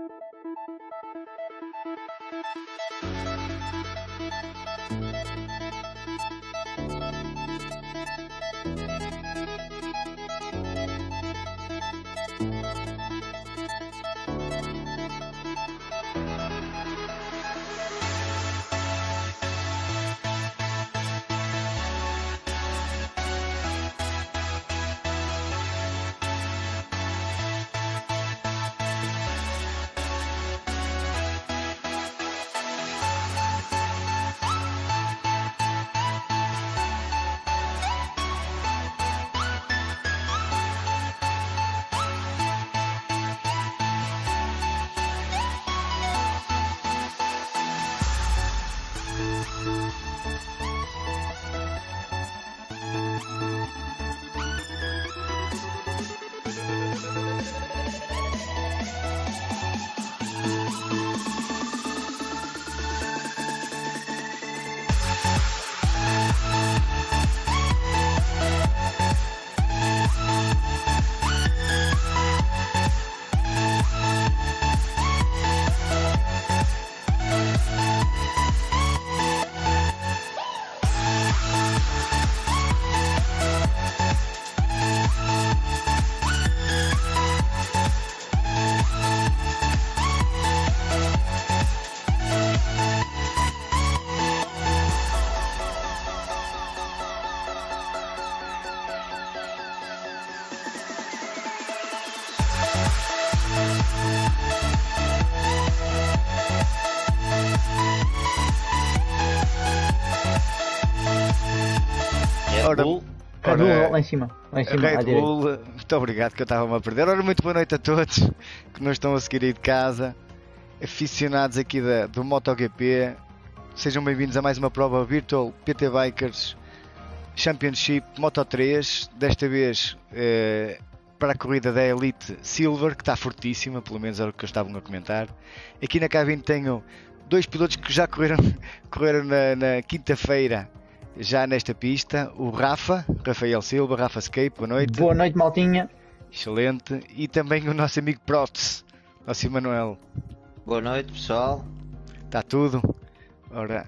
Red Bull. Red Bull, lá em cima. Red Bull, muito obrigado que eu estava-me a perder. Ora, muito boa noite a todos que nos estão a seguir aí de casa, aficionados aqui do MotoGP. Sejam bem-vindos a mais uma prova Virtual PT Bikers Championship Moto3. Desta vez para a corrida da Elite Silver, que está fortíssima, pelo menos era o que eu estavam a comentar. Aqui na cabine tenho dois pilotos que já correram na quinta-feira, já nesta pista. O Rafael Silva, Rafa Escape, boa noite. Boa noite, maltinha. Excelente. E também o nosso amigo Prots, nosso Emanuel. Boa noite, pessoal. Está tudo? Ora,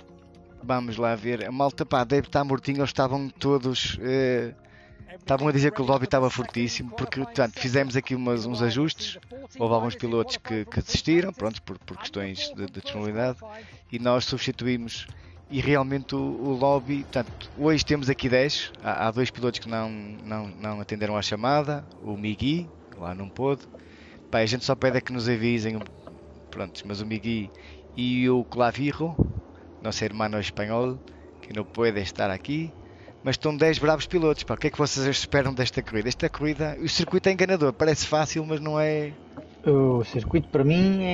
vamos lá ver. A malta, pá, deve estar mortinho. Eles estavam todos... estavam a dizer que o lobby estava fortíssimo, porque, portanto, fizemos aqui uns ajustes. Houve alguns pilotos que desistiram, pronto, por questões de disponibilidade, e nós substituímos. E realmente o lobby, portanto, hoje temos aqui 10, há dois pilotos que não atenderam à chamada, o Migui, lá não pôde, pá, a gente só pede é que nos avisem, pronto, mas o Migui e o Clavirro, nosso irmão espanhol, que não pode estar aqui, mas estão 10 bravos pilotos, pá, o que é que vocês esperam desta corrida? Esta corrida, o circuito é enganador, parece fácil, mas não é... O circuito para mim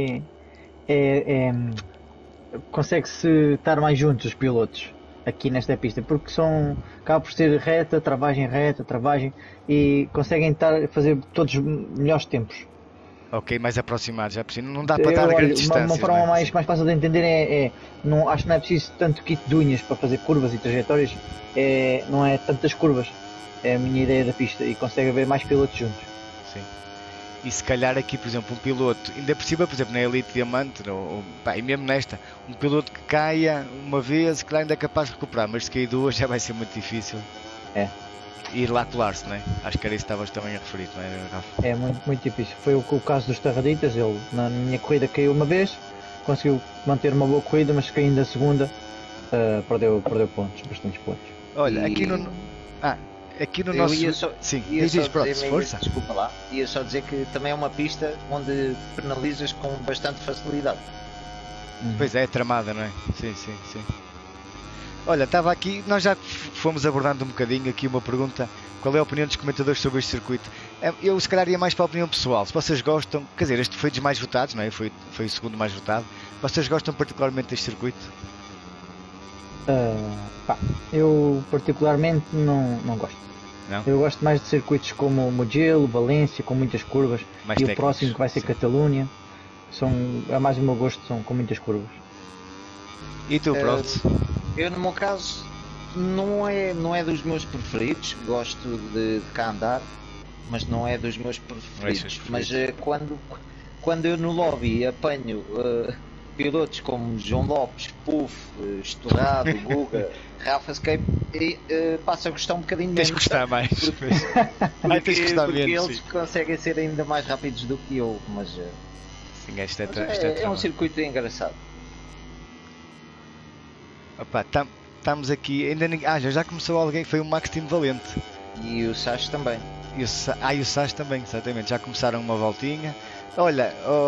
consegue-se estar mais juntos os pilotos aqui nesta pista, porque acaba por ser reta, travagem, e conseguem fazer todos melhores tempos. Ok, mais aproximados, já preciso, não dá para dar grandes distâncias. Uma forma mais fácil de entender acho que não é preciso tanto kit de unhas para fazer curvas e trajetórias, não é tantas curvas, é a minha ideia da pista, e consegue haver mais pilotos juntos. Sim. E se calhar aqui, por exemplo, um piloto, ainda por cima, por exemplo, na Elite Diamante, e mesmo nesta, um piloto que caia uma vez, que ainda é capaz de recuperar, mas se cair duas já vai ser muito difícil. Ir lá colar-se, não é? Acho que era isso que estavas também a referir, não é, Rafa? É muito difícil. Foi o caso dos Tarraditas. Ele na minha corrida caiu uma vez, conseguiu manter uma boa corrida, mas caindo na segunda, perdeu pontos, bastantes pontos. Olha, aqui no nosso... Sim, diz pronto, força. Desculpa lá, ia só dizer que também é uma pista onde penalizas com bastante facilidade. Pois é tramada, não é? Sim. Olha, estava aqui, nós já fomos abordando um bocadinho aqui uma pergunta, qual é a opinião dos comentadores sobre este circuito? Eu se calhar ia mais para a opinião pessoal, se vocês gostam, quer dizer, este foi dos mais votados, não é? Foi o segundo mais votado, vocês gostam particularmente deste circuito? Eu particularmente não gosto. Não? Eu gosto mais de circuitos como Mugello, Valência, com muitas curvas, mais e técnicos, o próximo que vai ser Catalunha, é mais o meu gosto, são com muitas curvas. E tu, pronto? Eu, no meu caso, não é dos meus preferidos. Gosto de cá andar, mas não é dos meus preferidos. Mas quando eu no lobby apanho pilotos como João Lopes, Puff, Estorrado, Guga, Rafa Escape, e passo a gostar um bocadinho Tens menos. que gostar mais. Porque, Tens que gostar porque menos. eles conseguem ser ainda mais rápidos do que eu, mas, Sim, isto é, mas é um circuito engraçado. Opa, estamos aqui, ainda ninguém. Ah, já começou alguém, foi o Max Team Valente. E o Sás também. E o Sás também, exatamente. Já começaram uma voltinha. Olha,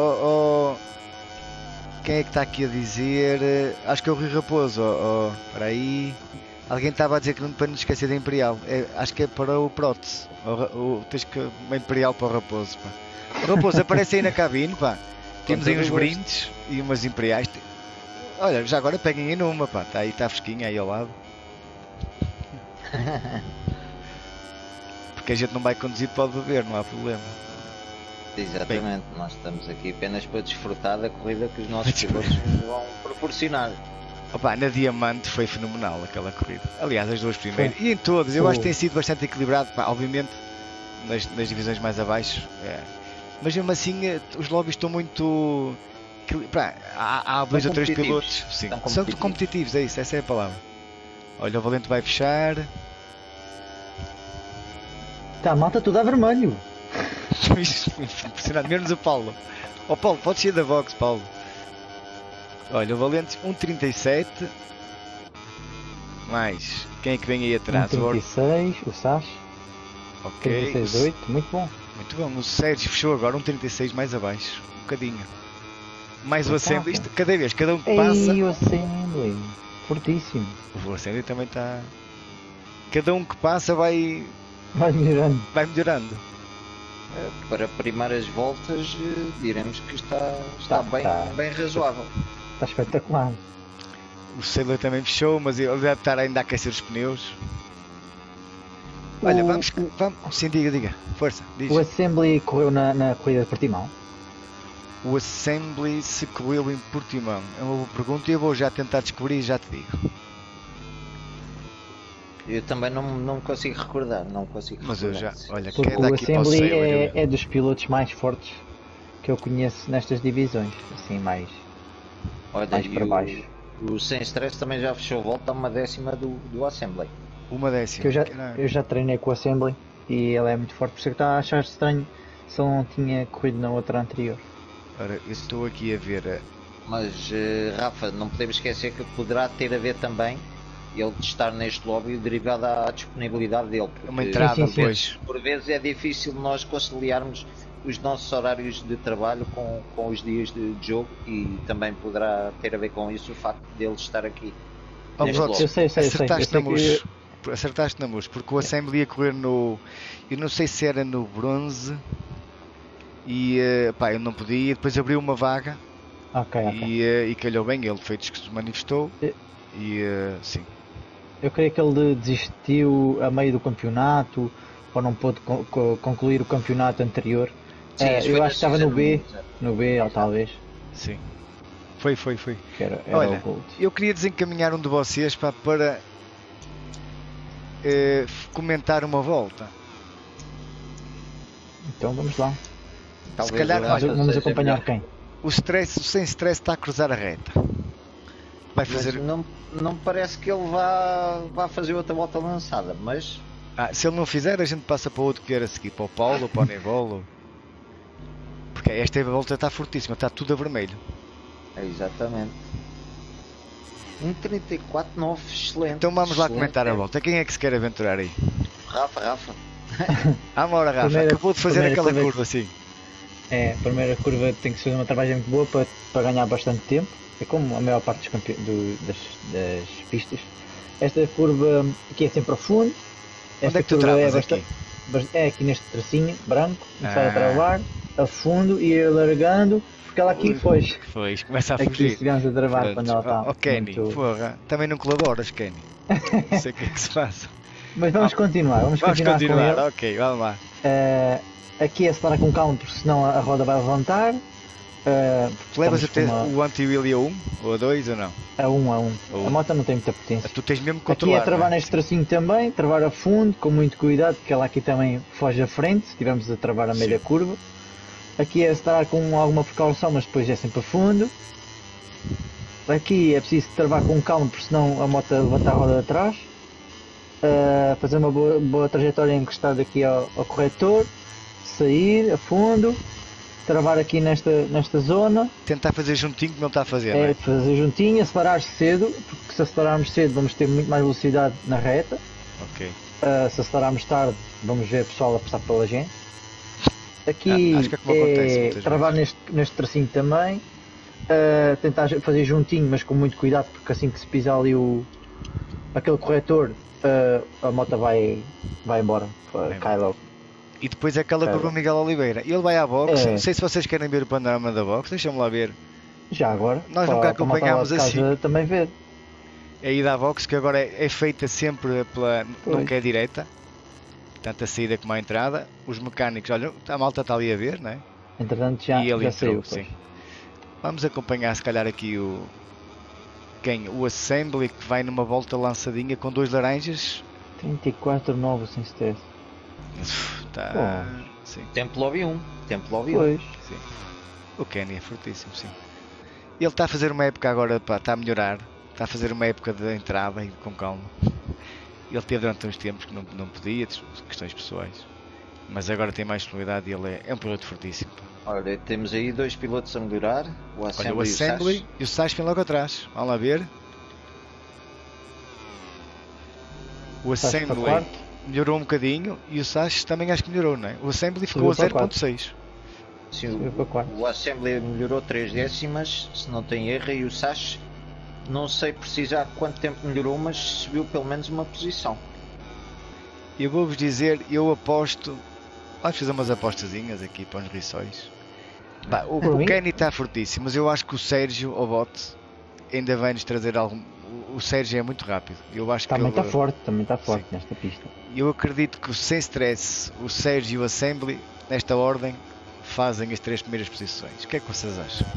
quem é que está aqui a dizer? Acho que é o Rui Raposo. Espera aí. Alguém estava a dizer que não, para não esquecer da Imperial. Acho que é para o Protes. Tens que uma Imperial para o Raposo. Pá. O Raposo aparece aí na cabine. Pá. Temos aí uns brindes e umas Imperiais. Olha, já agora peguem aí numa. Pá. Está aí, está fresquinha aí ao lado. Porque a gente não vai conduzir, pode beber, não há problema. Exatamente, bem, nós estamos aqui apenas para desfrutar da corrida que os nossos pilotos vão proporcionar. Opa, na Diamante foi fenomenal aquela corrida. Aliás, as duas primeiras. E em todas, eu acho que tem sido bastante equilibrado. Pá, obviamente, nas divisões mais abaixo. Mas mesmo assim, os lobbies estão muito. Pá, há dois ou três pilotos. Sim, são competitivos, é isso, essa é a palavra. Olha, o Valente vai fechar. Tá, a malta toda a vermelho. Impressionante, menos o Paulo. Paulo, podes ir da box, Paulo. Olha, o Valente 1.37. Mais, quem é que vem aí atrás? 1.36, o Sás. Ok. 36.8, muito bom. Muito bom, o Sérgio fechou agora 1.36 mais abaixo. Um bocadinho. Mais o Assembly, isto, cada vez, cada um que passa. E o Assembly, fortíssimo. O Assembly também está. Cada um que passa vai melhorando. Vai melhorando. Para primeiras voltas, diremos que está bem razoável. Está espetacular. O Sailor também fechou, mas ele deve estar ainda a aquecer os pneus. Olha, vamos. Sim, diga. Força, diz. O Assembly correu na corrida de Portimão? O Assembly se correu em Portimão? É uma boa pergunta e eu vou já tentar descobrir e já te digo. Eu também não me consigo recordar, Mas eu já, olha, porque queda o aqui para o Assembly é dos pilotos mais fortes que eu conheço nestas divisões, assim mais para baixo. O Sem Stress também já fechou volta a uma décima do Assembly. Uma décima? Que eu já treinei com o Assembly e ele é muito forte, por isso que está a achar estranho se ele não tinha corrido na outra anterior. Ora, eu estou aqui a ver... Mas, Rafa, não podemos esquecer que poderá ter a ver também ele de estar neste lobby derivado à disponibilidade dele. Uma entrada depois. Por vezes é difícil nós conciliarmos os nossos horários de trabalho com os dias de jogo e também poderá ter a ver com isso o facto dele estar aqui. Eu sei. Acertaste na mus, porque o Assembly ia correr no... Eu não sei se era no bronze e eu não podia, depois abriu uma vaga. E calhou bem, ele feitos que se manifestou e sim. Eu creio que ele desistiu a meio do campeonato ou não pôde concluir o campeonato anterior. Sim, eu acho que estava no B, ou talvez. Sim, foi. Era olha, o Gold. Eu queria desencaminhar um de vocês para comentar uma volta. Então vamos lá. Se calhar vamos acompanhar quem? O Sem Stress está a cruzar a reta. Vai fazer... Não me parece que ele vá fazer outra volta lançada, mas... se ele não fizer, a gente passa para outro que vier a seguir, para o Paulo ou para o Nevolo. Porque esta volta está fortíssima, está tudo a vermelho. Exatamente. 1.34.9, excelente. Então vamos lá comentar a volta. Quem é que se quer aventurar aí? Rafa. Amora, Rafa, acabou de fazer aquela curva assim. A primeira curva tem que ser uma travagem muito boa para ganhar bastante tempo. É como a maior parte das pistas. Esta curva aqui é sempre a fundo. Onde é que tu travas aqui? É aqui neste tracinho branco. Começar a travar a fundo e ir alargando. Porque ela aqui foge. Começa a fugir. Aqui chegamos a travar quando ela está. Kenny, porra, também não colaboras, Kenny. Não sei o que é que se passa. Mas vamos continuar. Vamos continuar com ele. Ok, vamos lá. Aqui é acelerar com calma, porque senão a roda vai levantar. Tu levas a ter o anti-wheel a 1 ou a 2 ou não? A 1. A moto não tem muita potência. Tu tens mesmo que controlar. Aqui é travar neste tracinho também, travar a fundo, com muito cuidado, porque ela aqui também foge à frente, se estivermos a travar a meio da curva. Aqui é estar com alguma precaução, mas depois é sempre a fundo. Aqui é preciso travar com calma, porque senão a moto levanta a roda de atrás. Fazer uma boa trajetória encostada aqui ao corretor. Sair a fundo. Travar aqui nesta zona. Tentar fazer juntinho como ele está a fazer, não é? Fazer juntinho, acelerar-se cedo, porque se acelerarmos cedo vamos ter muito mais velocidade na reta. Ok. Se acelerarmos tarde, vamos ver o pessoal a passar pela gente. Aqui acho que é como acontece muitas travar vezes. neste tracinho também. Tentar fazer juntinho, mas com muito cuidado, porque assim que se pisar ali aquele corretor, a moto vai embora, cai logo. E depois é aquela com o Miguel Oliveira. Ele vai à box. Não sei se vocês querem ver o panorama da box. Deixa-me lá ver. Já agora. Nós nunca acompanhámos assim. Também ver. A ida à box, que agora é feita sempre nunca é direta. Tanto a saída como a entrada. Os mecânicos, olha, a malta está ali a ver, não é? Entretanto já entrou, saiu. Sim. Vamos acompanhar se calhar aqui o Assembly, que vai numa volta lançadinha com 2 laranjas. 34,9 sem stress. Tá. Sim. Tempo lobby 1. Pois. Sim. O Kenny é fortíssimo, sim. Ele está a fazer uma época agora, pá, está a melhorar. Está a fazer uma época de entrada e com calma. Ele teve durante uns tempos que não podia, questões pessoais. Mas agora tem mais possibilidade e ele é um piloto fortíssimo. Pá. Olha, temos aí 2 pilotos a melhorar. O Assembly e o Sash vem logo atrás. Vamos lá ver. O Assembly melhorou um bocadinho e o Sash também acho que melhorou, não é? O Assembly ficou a 0.6. Sim, o Assembly melhorou 3 décimas, se não tem erro, e o Sash, não sei precisar quanto tempo melhorou, mas subiu pelo menos uma posição. Eu vou-vos dizer, eu aposto. Vamos fazer umas apostazinhas aqui para os riçóis. O Kenny está fortíssimo, mas eu acho que o Sérgio Obot ainda vai nos trazer algum. O Sérgio é muito rápido. Eu acho também que também está forte nesta pista. Eu acredito que sem stress o Sérgio e o Assembly, nesta ordem, fazem as 3 primeiras posições. O que é que vocês acham?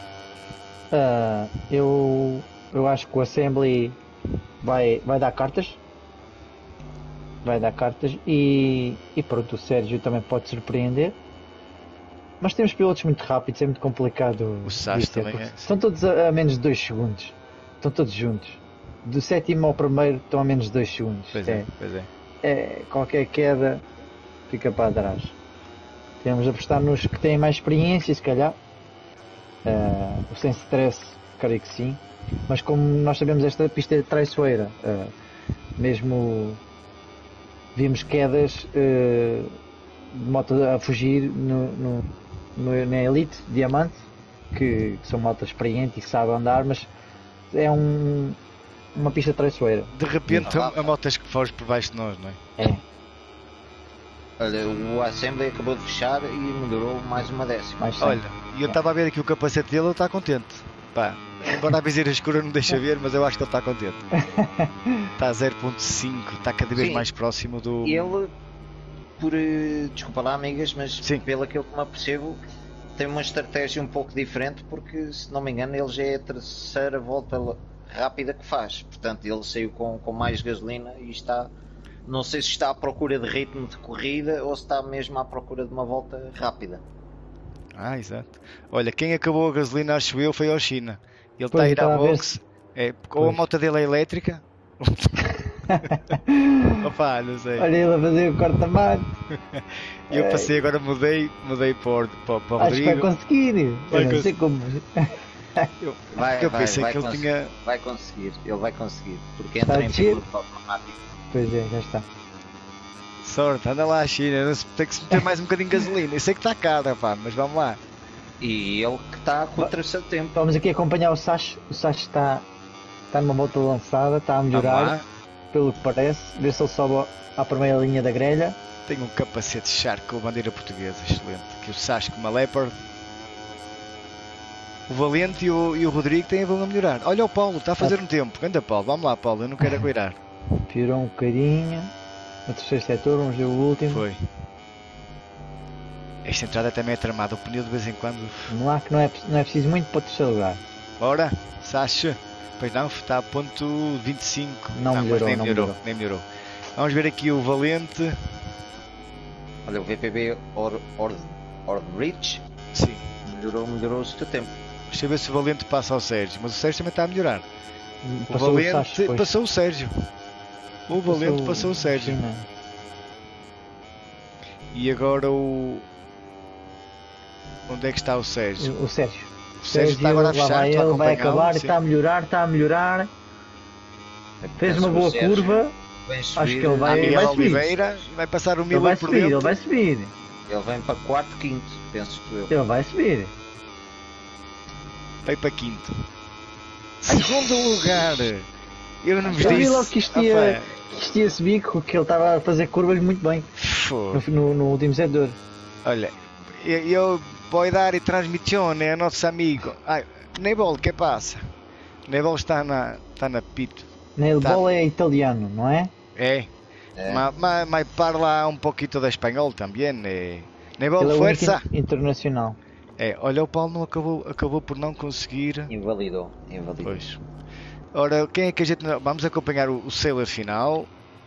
Eu acho que o Assembly vai dar cartas. Vai dar cartas e pronto, o Sérgio também pode surpreender. Mas temos pilotos muito rápidos, é muito complicado. O Sash também é. Estão todos a menos de 2 segundos. Estão todos juntos. Do 7º ao 1º estão a menos de 2 segundos. Pois é. Qualquer queda fica para trás. Temos a apostar nos que têm mais experiência, se calhar. O sem stress, creio que sim. Mas como nós sabemos, esta pista é traiçoeira. Mesmo vimos quedas de moto a fugir na Elite Diamante, que são motos experientes e sabem andar, mas é uma pista traiçoeira. De repente a motas que foge por baixo de nós, não é? Olha, o Assembly acabou de fechar e melhorou mais uma décima. Olha, eu estava a ver aqui o capacete dele, ele está contente. Pá, embora a viseira escura não deixa ver, mas eu acho que ele está contente. Está a 0.5, está cada vez mais próximo do... Ele, desculpa lá amigas, mas pelo aquilo que me apercebo, tem uma estratégia um pouco diferente, porque se não me engano ele já é a 3ª volta rápida que faz. Portanto ele saiu com mais gasolina e está... Não sei se está à procura de ritmo de corrida ou se está mesmo à procura de uma volta rápida. Exato. Olha, quem acabou a gasolina, acho eu, foi ao China. Ele está a ir à box. Ou a moto dele é elétrica. Opa, não sei. Olha ele a fazer o corta-mato. Eu passei agora, mudei para o Rodrigo. Acho que vai conseguir. Não sei como. Vai conseguir. Ele vai conseguir. Porque entra em piloto automático. Pois é, já está. Sorte, anda lá a China, tem que se meter mais um bocadinho de gasolina. Eu sei que está cara, pá, mas vamos lá. E ele que está com o terceiro tempo. Vamos aqui acompanhar o Sash. O Sash está numa volta lançada, está a melhorar, pelo que parece. Ver se ele sobe à primeira linha da grelha. Tem um capacete Shark com a bandeira portuguesa, excelente. Que o Sash com uma Leopard. O Valente e o Rodrigo vão a melhorar. Olha o Paulo, está a fazer um tempo. Anda Paulo, vamos lá Paulo, eu não quero agueirar. Piorou um bocadinho. No terceiro setor, vamos ver o último. Foi. Esta entrada também é tramada, o pneu de vez em quando. Não há que não é preciso muito para o terceiro lugar. Bora, Sacha. Pois não, está a ponto 25. Não melhorou. Nem melhorou. Vamos ver aqui o Valente. Olha, o VPB Ordrich Sim. Melhorou o seu tempo. Deixa eu ver se o Valente passa ao Sérgio, mas o Sérgio também está a melhorar. O Passou Valente Sasha depois. passou o Sérgio. O Valente passou o Sérgio. China. E agora o. Onde é que está o Sérgio? O Sérgio. O Sérgio está agora a lá fechar, vai estou a ele, vai acompanhá-lo, acabar, sim. está a melhorar. Fez uma boa curva. Acho que ele Há vai Miguel subir. Oliveira e vai passar o Ele Miller vai por subir, dentro. ele vai subir. Ele vem para quarto, quinto, penso eu. Ele vai subir. Vai para quinto. Segundo lugar. Eu não vos Eu vi disse. logo que isto ia subir, que ele estava a fazer curvas muito bem no último setor. Olha, eu vou dar transmissão a nosso amigo. Ai, Nebol, que passa? Nebol está na pito. Nebol é italiano, não é? É. Mas parla um pouquinho de espanhol também. Nebol, Ele é força! internacional. É, olha, o Paulo não acabou por não conseguir. Invalidou. Pois. Ora, quem é que a gente. Vamos acompanhar o Sailor final.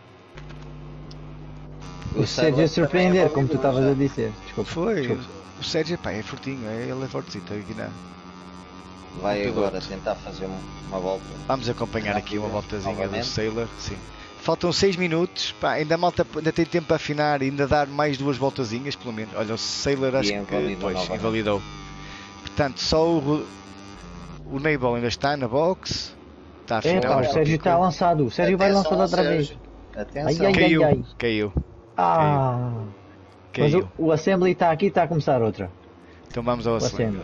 O Sérgio a surpreender, como tu estavas a dizer. Desculpa. Foi. O Sérgio, pá, é fortinho, ele é fortezito aqui na. Vai muito agora bom. tentar fazer uma volta. Vamos acompanhar aqui uma voltazinha novamente. do Sailor, sim. Faltam 6 minutos, pá, ainda tem tempo para afinar, ainda dar mais 2 voltazinhas, pelo menos. Olha, o Sailor acho que invalidou. Portanto, só o Nebel ainda está na box. Está a afinar. O Sérgio está lançado. O Sérgio vai lançar outra vez. Atenção. Caiu. Mas o Assembly está aqui e está a começar outra. Então vamos ao Assembly.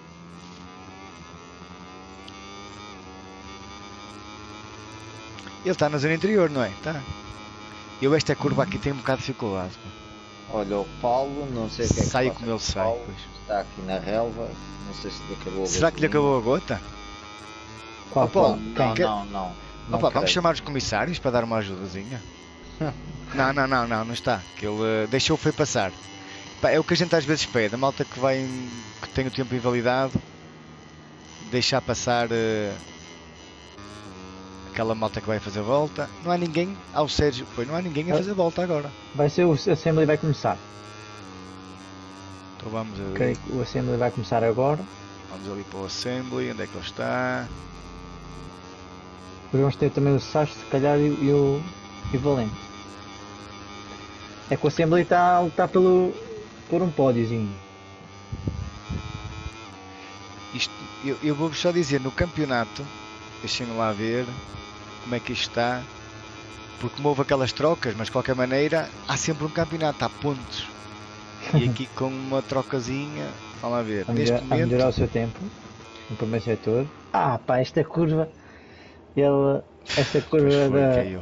Ele está na zona interior, não é? Tá. Esta curva aqui tem um bocado de dificuldade. Olha, o Paulo, não sei o que é que sai passa como ele sai. Paulo, Pois. está aqui na relva, não sei se lhe acabou a Será que lhe acabou a gota? Qual? Paulo, Não. Opa, vamos chamar os comissários para dar uma ajudazinha? Não está. Que ele deixou foi passar. Pá, é o que a gente às vezes pede, a malta que tem o tempo invalidado, deixar passar aquela malta que vai fazer volta. Não há ninguém ao Sérgio, pois não há ninguém a fazer volta agora. Vai ser o Assembly vai começar. Então vamos a ver. Creio que o Assembly vai começar agora. Vamos ali para o Assembly, onde é que ele está? Depois vamos ter também o Sasha, se calhar, e o Valente. É que o Assembly está a lutar por um pódiozinho. Isto, eu vou-vos só dizer, no campeonato, deixem-me lá ver como é que isto está, porque como houve aquelas trocas, mas de qualquer maneira há sempre um campeonato, há pontos. E aqui com uma trocazinha, vamos lá ver, neste momento... A melhorar o seu tempo, no primeiro setor. Pá, esta curva... Esta curva da... Caiu.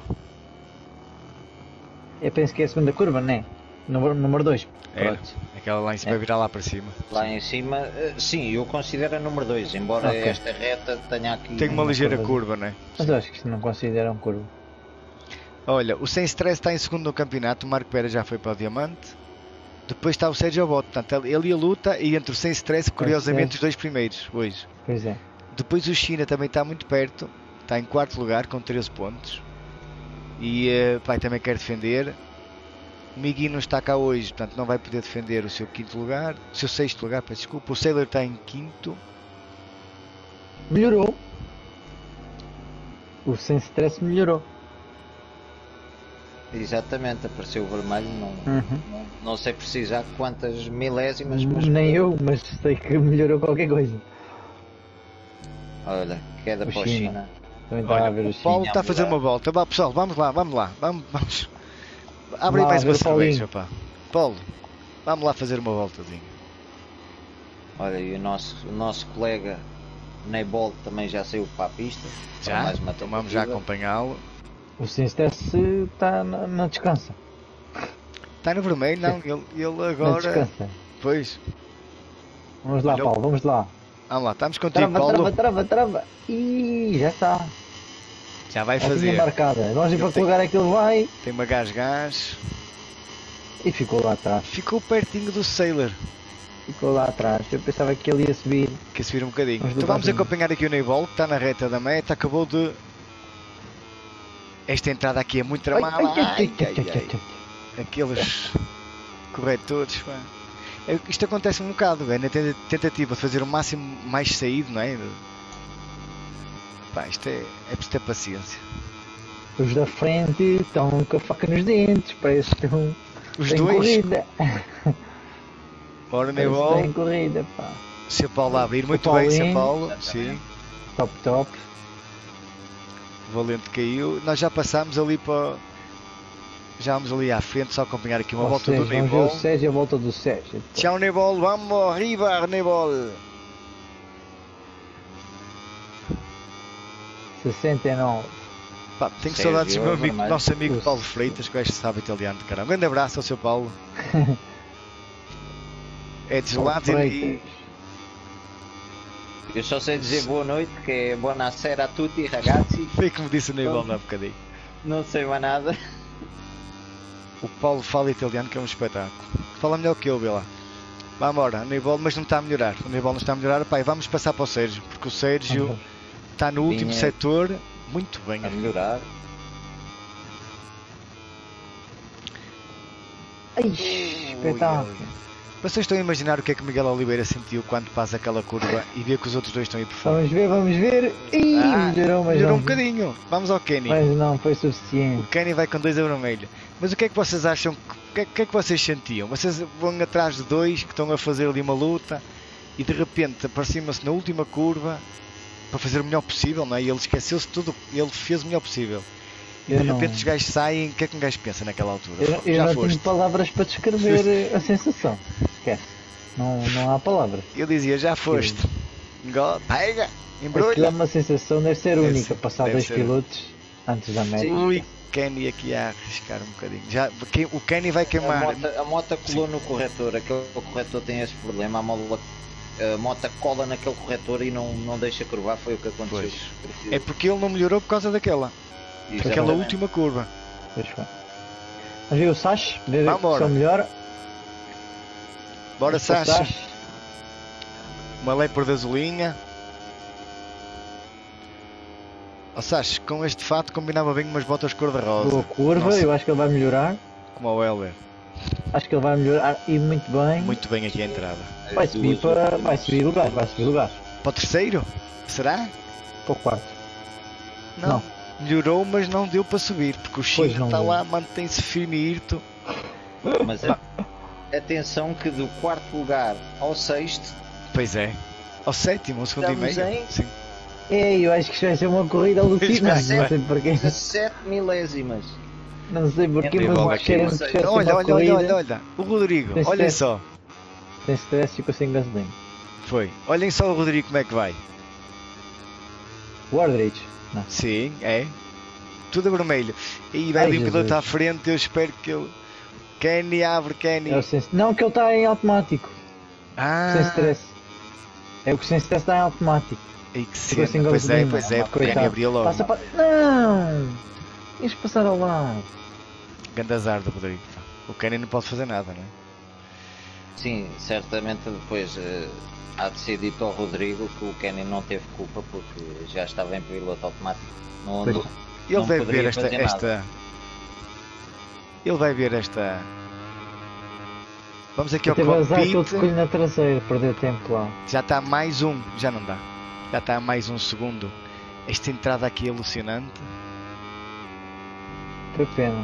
Eu penso que é a segunda curva, não é? Número 2. Aquela lá em cima vai virar lá para cima. Lá em cima, sim, eu considero a número 2, embora esta reta tenha aqui... Tem uma ligeira curva, não é? Mas eu acho que isto não consideram curva. Olha, o Sem Stress está em segundo no campeonato, o Marco Pérez já foi para o Diamante. Depois está o Sérgio Abot, portanto ele e a luta, e entre o Sem Stress, curiosamente, os dois primeiros hoje. Pois é. Depois o China também está muito perto, está em quarto lugar com 13 pontos. E pai também quer defender. O Miguel não está cá hoje, portanto não vai poder defender o seu quinto lugar, o seu sexto lugar, peço desculpa. O Sailor está em quinto. Melhorou. O Sem Stress melhorou. Exatamente, apareceu o vermelho, não sei precisar quantas milésimas, mas... Nem eu, mas sei que melhorou qualquer coisa. Olha, queda para o China. Olha, a ver o Paulo está a fazer uma volta. Vá, pessoal, vamos lá. Vamos. Abre aí mais uma cerveja, pá. Paulo, vamos lá fazer uma voltazinha. Olha, e o nosso colega Nebol também já saiu para a pista. Já? Então vamos já acompanhá-lo. O Sem Stress está na descansa. Está no vermelho, não. Ele agora... Na descansa. Pois. Vamos lá, Paulo, vamos lá. Vamos lá, estamos contigo, Paulo. Trava. Ih, já está. Já vai fazer. Marcada. Vamos ir para que lugar é que ele vai. Tem uma gás. E ficou lá atrás. Ficou pertinho do Sailor. Ficou lá atrás. Eu pensava que ele ia subir. Que ia subir um bocadinho. Então vamos acompanhar aqui o Nebol, que está na reta da meta. Acabou de... Esta entrada aqui é muito tramada. Aqueles corretores, pá. Isto acontece um bocado, é na tentativa de fazer o máximo mais saído, não é? Pá, isto é preciso ter paciência. Os da frente estão com a faca nos dentes, parece que estão Os em dois? corrida. Ora, Parece que Nebol. estão em corrida, pá. Sr. Paulo a abrir, O muito bem, Sr. Paulinho. Paulo. Sim, Top. o Valente caiu. Nós já passámos ali para. Já vamos ali à frente, só acompanhar aqui uma Ou volta seja, do vamos ver Nebol. o Sérgio e a volta do Sérgio. Tchau, Nebol, vamos arriba, Nebol. 69. Pá, tenho Sérgio, saudades do meu amigo, vermelho. nosso amigo Isso. Paulo Freitas, que este sabe italiano de caramba. Um grande abraço ao Sr. Paulo. É deslado e. Freitas. Eu só sei dizer boa noite, que é buonasera a tutti ragazzi. Foi como disse o Nebol há bocadinho. Não sei mais nada. O Paulo fala italiano, que é um espetáculo. Fala melhor que eu, vê lá. Vamos embora, o Nebol, mas não está a melhorar. O Nebol não está a melhorar. Pai, vamos passar para o Sérgio, porque o Sérgio está no último Vinha- setor. Muito bem. A melhorar. Ai, espetáculo. Vocês estão a imaginar o que é que Miguel Oliveira sentiu quando passa aquela curva e vê que os outros dois estão aí por fora? Vamos ver. Ih, melhorou, mas melhorou não. um bocadinho. Vamos ao Kenny. Mas não foi O suficiente. Kenny vai com 2 a vermelho. Mas o que é que vocês acham? O que é que vocês sentiam? Vocês vão atrás de dois que estão a fazer ali uma luta e de repente aproxima-se na última curva para fazer o melhor possível, não é? E ele esqueceu-se de tudo, ele fez o melhor possível. E de Eu repente não- os gajos saem, o que é que um gajo pensa naquela altura? Eu Já não foste. tenho palavras para descrever a sensação. Esquece. Não há palavras. Eu dizia, já foste. Pega, Aquilo é embrulha. uma sensação, deve ser Deve única. ser, Passar deve 2 ser. pilotos antes da média. Ui, Kenny aqui a arriscar um bocadinho. O Kenny vai queimar. A moto colou no corretor. Aquele corretor tem esse problema. A moto cola naquele corretor e não deixa curvar. Foi o que aconteceu. É porque ele não melhorou por causa daquela. Aquela Exatamente. última curva. Pois foi. Vamos ver o Sash, ver Vamos se embora. é o melhor. Bora, Vamos para o Sasha. Uma lei por gasolinha. Oh, Sasha, com este fato combinava bem umas botas cor-de-rosa. Boa curva, Nossa. eu acho que ele vai melhorar. Como o Elber. Acho que ele vai melhorar e muito bem. Muito bem aqui a entrada. Vai subir lugar. Para o terceiro? Será? Para o quarto. Não. Melhorou, mas não deu para subir. Porque o Pois China não está deu. lá, mantém-se firme e irto. Mas atenção que do quarto lugar ao sexto, Pois é. Ao sétimo, ao segundo Estamos e meio. em- Sim. Ei, eu acho que isto vai ser uma corrida alucinante. vai. Não sei porquê. 17 milésimas. Não sei porquê, Entre mas bola acho aqui, que não era sei. que vai ser Olha, uma olha, corrida. olha, olha. O Rodrigo, Tem olhem stress. só. Tem stress e ficou sem gasolina. Foi. Olhem só o Rodrigo como é que vai. Wardridge. Não. Sim, é. Tudo a vermelho. E vai Ai, ali o piloto Jesus. à frente, eu espero que ele... Kenny, abre Kenny. É o não, que ele está em automático. Sem stress. É o que sem stress está em automático. E que Ficou cena. sem Pois é, gasolina. porque o Kenny Coitado. abriu logo. Passa para... Não! Ias passar ao lado. Grande azar do Rodrigo. O Kenny não pode fazer nada, não é? Sim, certamente depois há de ser dito ao Rodrigo que o Kenny não teve culpa porque já estava em piloto automático. Não, Pois. não- Ele não vai ver poderia esta, fazer nada. esta. Ele vai ver esta. Vamos aqui ao Teve azar que ele cockpit. escolhe na traseira, perdeu tempo lá. Já está mais um. Já não dá. Já está mais um segundo. Esta entrada aqui é alucinante. Foi pena.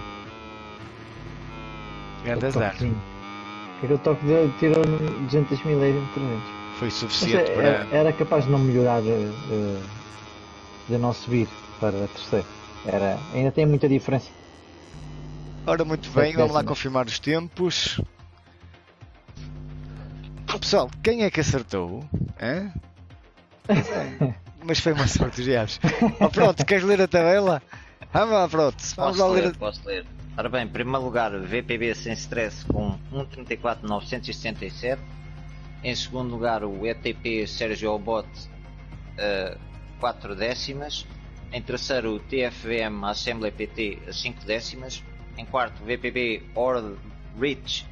Grande O azar. toquezinho. Aquele toque dele tirou 200 milésimos de 300. Foi Mas suficiente para. era capaz de não melhorar, de não subir para a terceira. Ainda tem muita diferença. Ora, muito bem, vamos lá décimas. confirmar os tempos. Pessoal, quem é que acertou? Hã? Mas foi uma sorte, os diabos. Oh, pronto, queres ler a tabela? Vamos lá, pronto. Vamos lá ler. Posso ler. Ora bem, em primeiro lugar, VPB sem stress com 1.34.977. Em segundo lugar, o ETP Sérgio Obot, 4 décimas. Em terceiro, o TFVM Assembly PT, a 5 décimas. Em quarto, o VPB Ord Rich,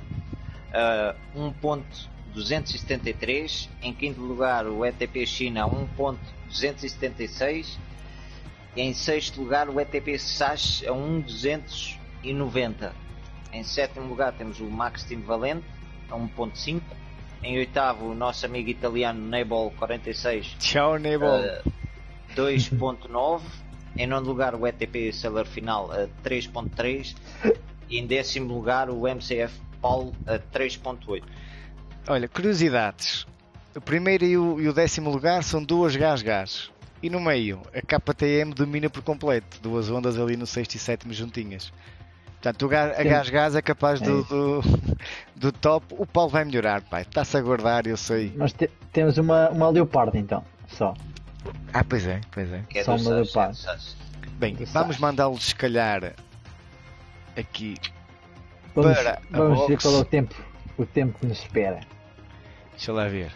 1.273. Em quinto lugar, o ETP China, 1.276. E em sexto lugar, o ETP SAS, a 1.290. Em sétimo lugar, temos o Max Team Valente, a 1.5. Em oitavo, o nosso amigo italiano Nebol 46. Tchau, Nebol. 2.9. Em nono lugar, o ETP Sailor Final a 3.3. E em décimo lugar, o MCF Paulo a 3.8. Olha, curiosidades. O primeiro e o décimo lugar são duas gás-gás. E no meio, a KTM domina por completo. Duas ondas ali no sexto e sétimo juntinhas. Portanto, a gás-gás é capaz do top. O Paulo vai melhorar, pai. Está-se a guardar, eu sei. Nós temos uma Leopardo então, só. Ah, pois é. Que é Só do uma Leopardo. Bem, vamos mandá-los se calhar aqui Vamos para ver qual é o tempo que nos espera. Deixa lá ver.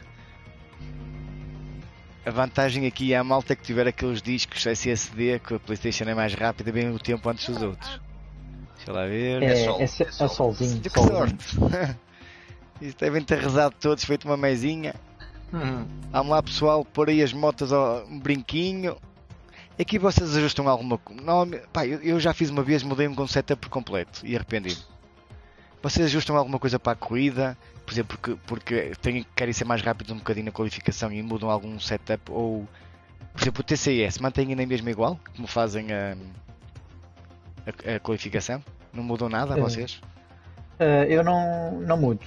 A vantagem aqui é a malta que tiver aqueles discos SSD, que a PlayStation é mais rápida, bem o tempo antes dos outros. Deixa lá ver. É solzinho. Que sorte! Isto devem ter rezado todos, feito uma mesinha. Vamos lá, pessoal, pôr aí as motas um brinquinho. Aqui vocês ajustam alguma coisa. Eu já fiz uma vez, mudei um setup por completo e arrependi-me. Vocês ajustam alguma coisa para a corrida? Por exemplo, porque querem ser mais rápidos um bocadinho na qualificação e mudam algum setup? Ou, por exemplo, o TCS mantém ainda mesmo igual? Como fazem a qualificação? Não mudam nada a vocês? Eu não mudo.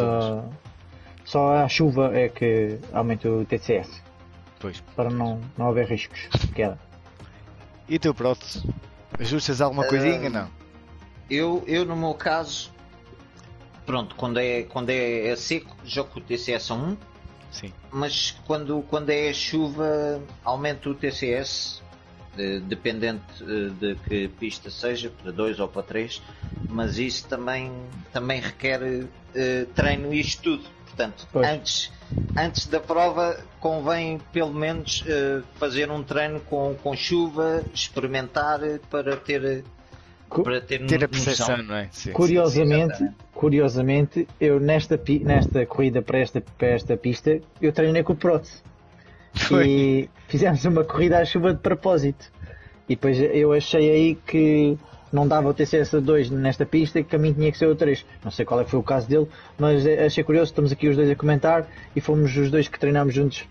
Só a chuva é que aumenta o TCS. Pois. Para não haver riscos de queda. E tu, Protos? Ajustas alguma coisinha? Não? Eu no meu caso, pronto, quando é seco, jogo com o TCS a 1. Sim. Mas quando é chuva, aumento o TCS, dependente de que pista seja, para 2 ou para 3. Mas isso também requer treino e estudo. Portanto, antes da prova convém pelo menos fazer um treino com chuva, experimentar para ter a percepção, não é? Sim, curiosamente, eu nesta corrida para esta pista, eu treinei com o Prots. E fizemos uma corrida à chuva de propósito. E depois eu achei aí que não dava o TCS a 2 nesta pista e que a mim tinha que ser o 3. Não sei qual é que foi o caso dele, mas achei curioso, estamos aqui os dois a comentar e fomos os dois que treinámos juntos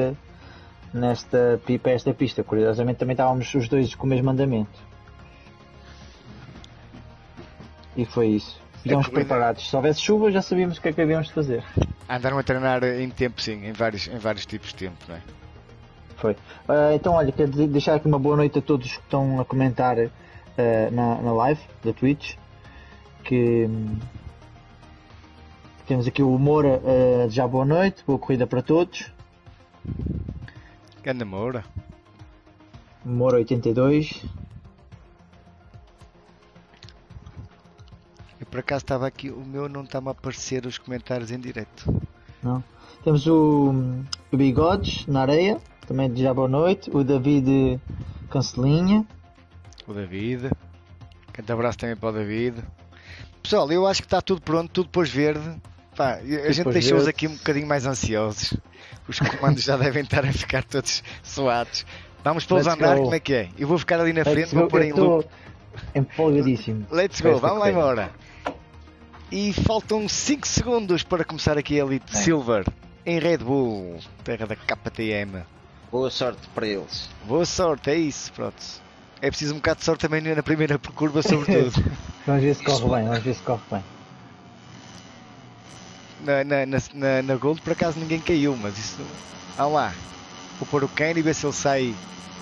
para esta pista. Curiosamente também estávamos os dois com o mesmo andamento. E foi isso. Estivemos preparados. Se houvesse chuva já sabíamos o que é que havíamos de fazer. Andaram a treinar em tempo, sim, em vários tipos de tempo, não é? Foi. Então olha, quero deixar aqui uma boa noite a todos que estão a comentar na live da Twitch, que temos aqui o Moura, já boa noite, boa corrida para todos. Ganda Moura 82. Eu por acaso estava aqui, o meu não está-me a aparecer os comentários em direto. Não. Temos o Bigodes na areia, também já boa noite, o David Cancelinha. O David, grande abraço também para o David. Pessoal, eu acho que está tudo pronto, tudo pôs verde. Pá, a gente deixou-os aqui um bocadinho mais ansiosos. Os comandos já devem estar a ficar todos suados. Vamos para os andar, como é que é? Eu vou ficar ali na frente, vou pôr em loop. Empolgadíssimo. Let's go, vamos lá embora. E faltam 5 segundos para começar aqui a Elite Silver em Red Bull, terra da KTM. Boa sorte para eles. Boa sorte, é isso, pronto. É preciso um bocado de sorte também na primeira curva, sobretudo. Vamos ver se corre bem, Na Gold por acaso ninguém caiu, mas isso. Vamos lá. Vou pôr o Kenny e ver se ele sai.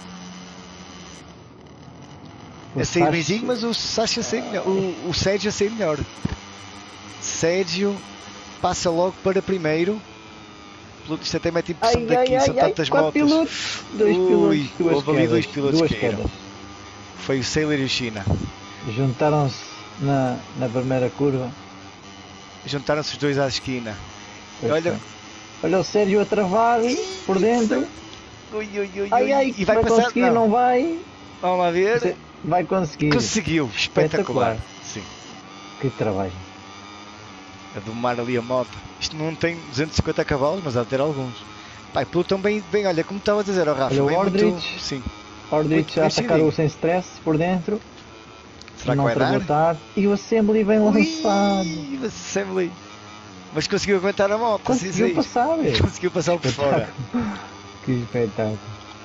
A sair benzinho, mas o Sasha sai melhor. O Sérgio sai melhor. Sérgio passa logo para primeiro. Isto até mete impressão daqui, são tantas motos. Pilotos, houve ali dois pilotos que caíram. Foi o Sailor e o China. Juntaram-se na primeira curva. Juntaram-se os dois à esquina. Olha o Sérgio a travar por dentro. E vai passar, conseguir, não vai. Vamos lá ver. Vai conseguir. Conseguiu, espetacular. Sim. Que trabalho. A domar ali a moto. Isto não tem 250 cavalos, mas há de ter alguns. Pai, pilotam bem, olha, como estava a dizer, Rafa. Olha, o Aldrich. Sim. Aldrich já atacaram sem stress por dentro. Será que vai dar? E o Assembly vem lançado. O Assembly. Mas conseguiu aguentar a moto. Conseguiu passar. Conseguiu passar por fora. Que espetáculo.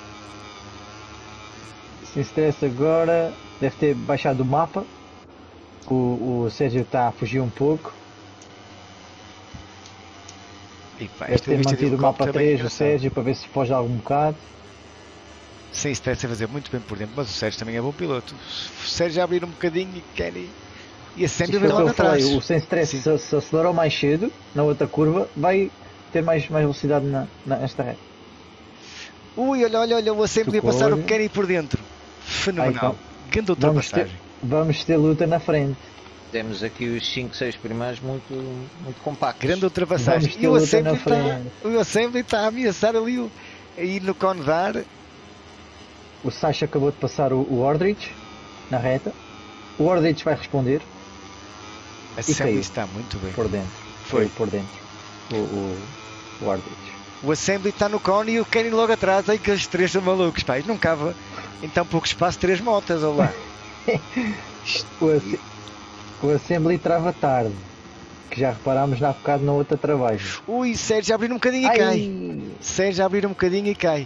Sem stress agora. Deve ter baixado o mapa. O Sérgio está a fugir um pouco. E, pá, deve ter mantido o mapa 3 o Sérgio para ver se foge algum bocado. Sem stress a fazer muito bem por dentro, mas o Sérgio também é bom piloto. O Sérgio a abrir um bocadinho e quer ir. E a sempre ver lá atrás. O sem stress se acelerou mais cedo na outra curva, vai ter mais velocidade nesta reta. Ui, olha, o Assembly a passar o Kenny por dentro. Fenomenal. Grande ultrapassagem. Vamos ter luta na frente. Temos aqui os 5, 6 primeiros muito compactos. Grande ultrapassagem. E o Assembly está a ameaçar ali a ir no convar. O Sasha acabou de passar o Ordrich na reta. O Ordrich vai responder. A Assembly está muito bem. Por dentro. Foi por dentro. O Ordrich. O Assembly está no cone e o Kenny logo atrás. Aí que os três são malucos. Pá, não cabe em tão pouco espaço 3 motas. Olá. O Assembly trava tarde. Que já reparámos na bocado na outra travagem. Ui, Sérgio a abrir um bocadinho e cai. Sérgio a abrir um bocadinho e cai.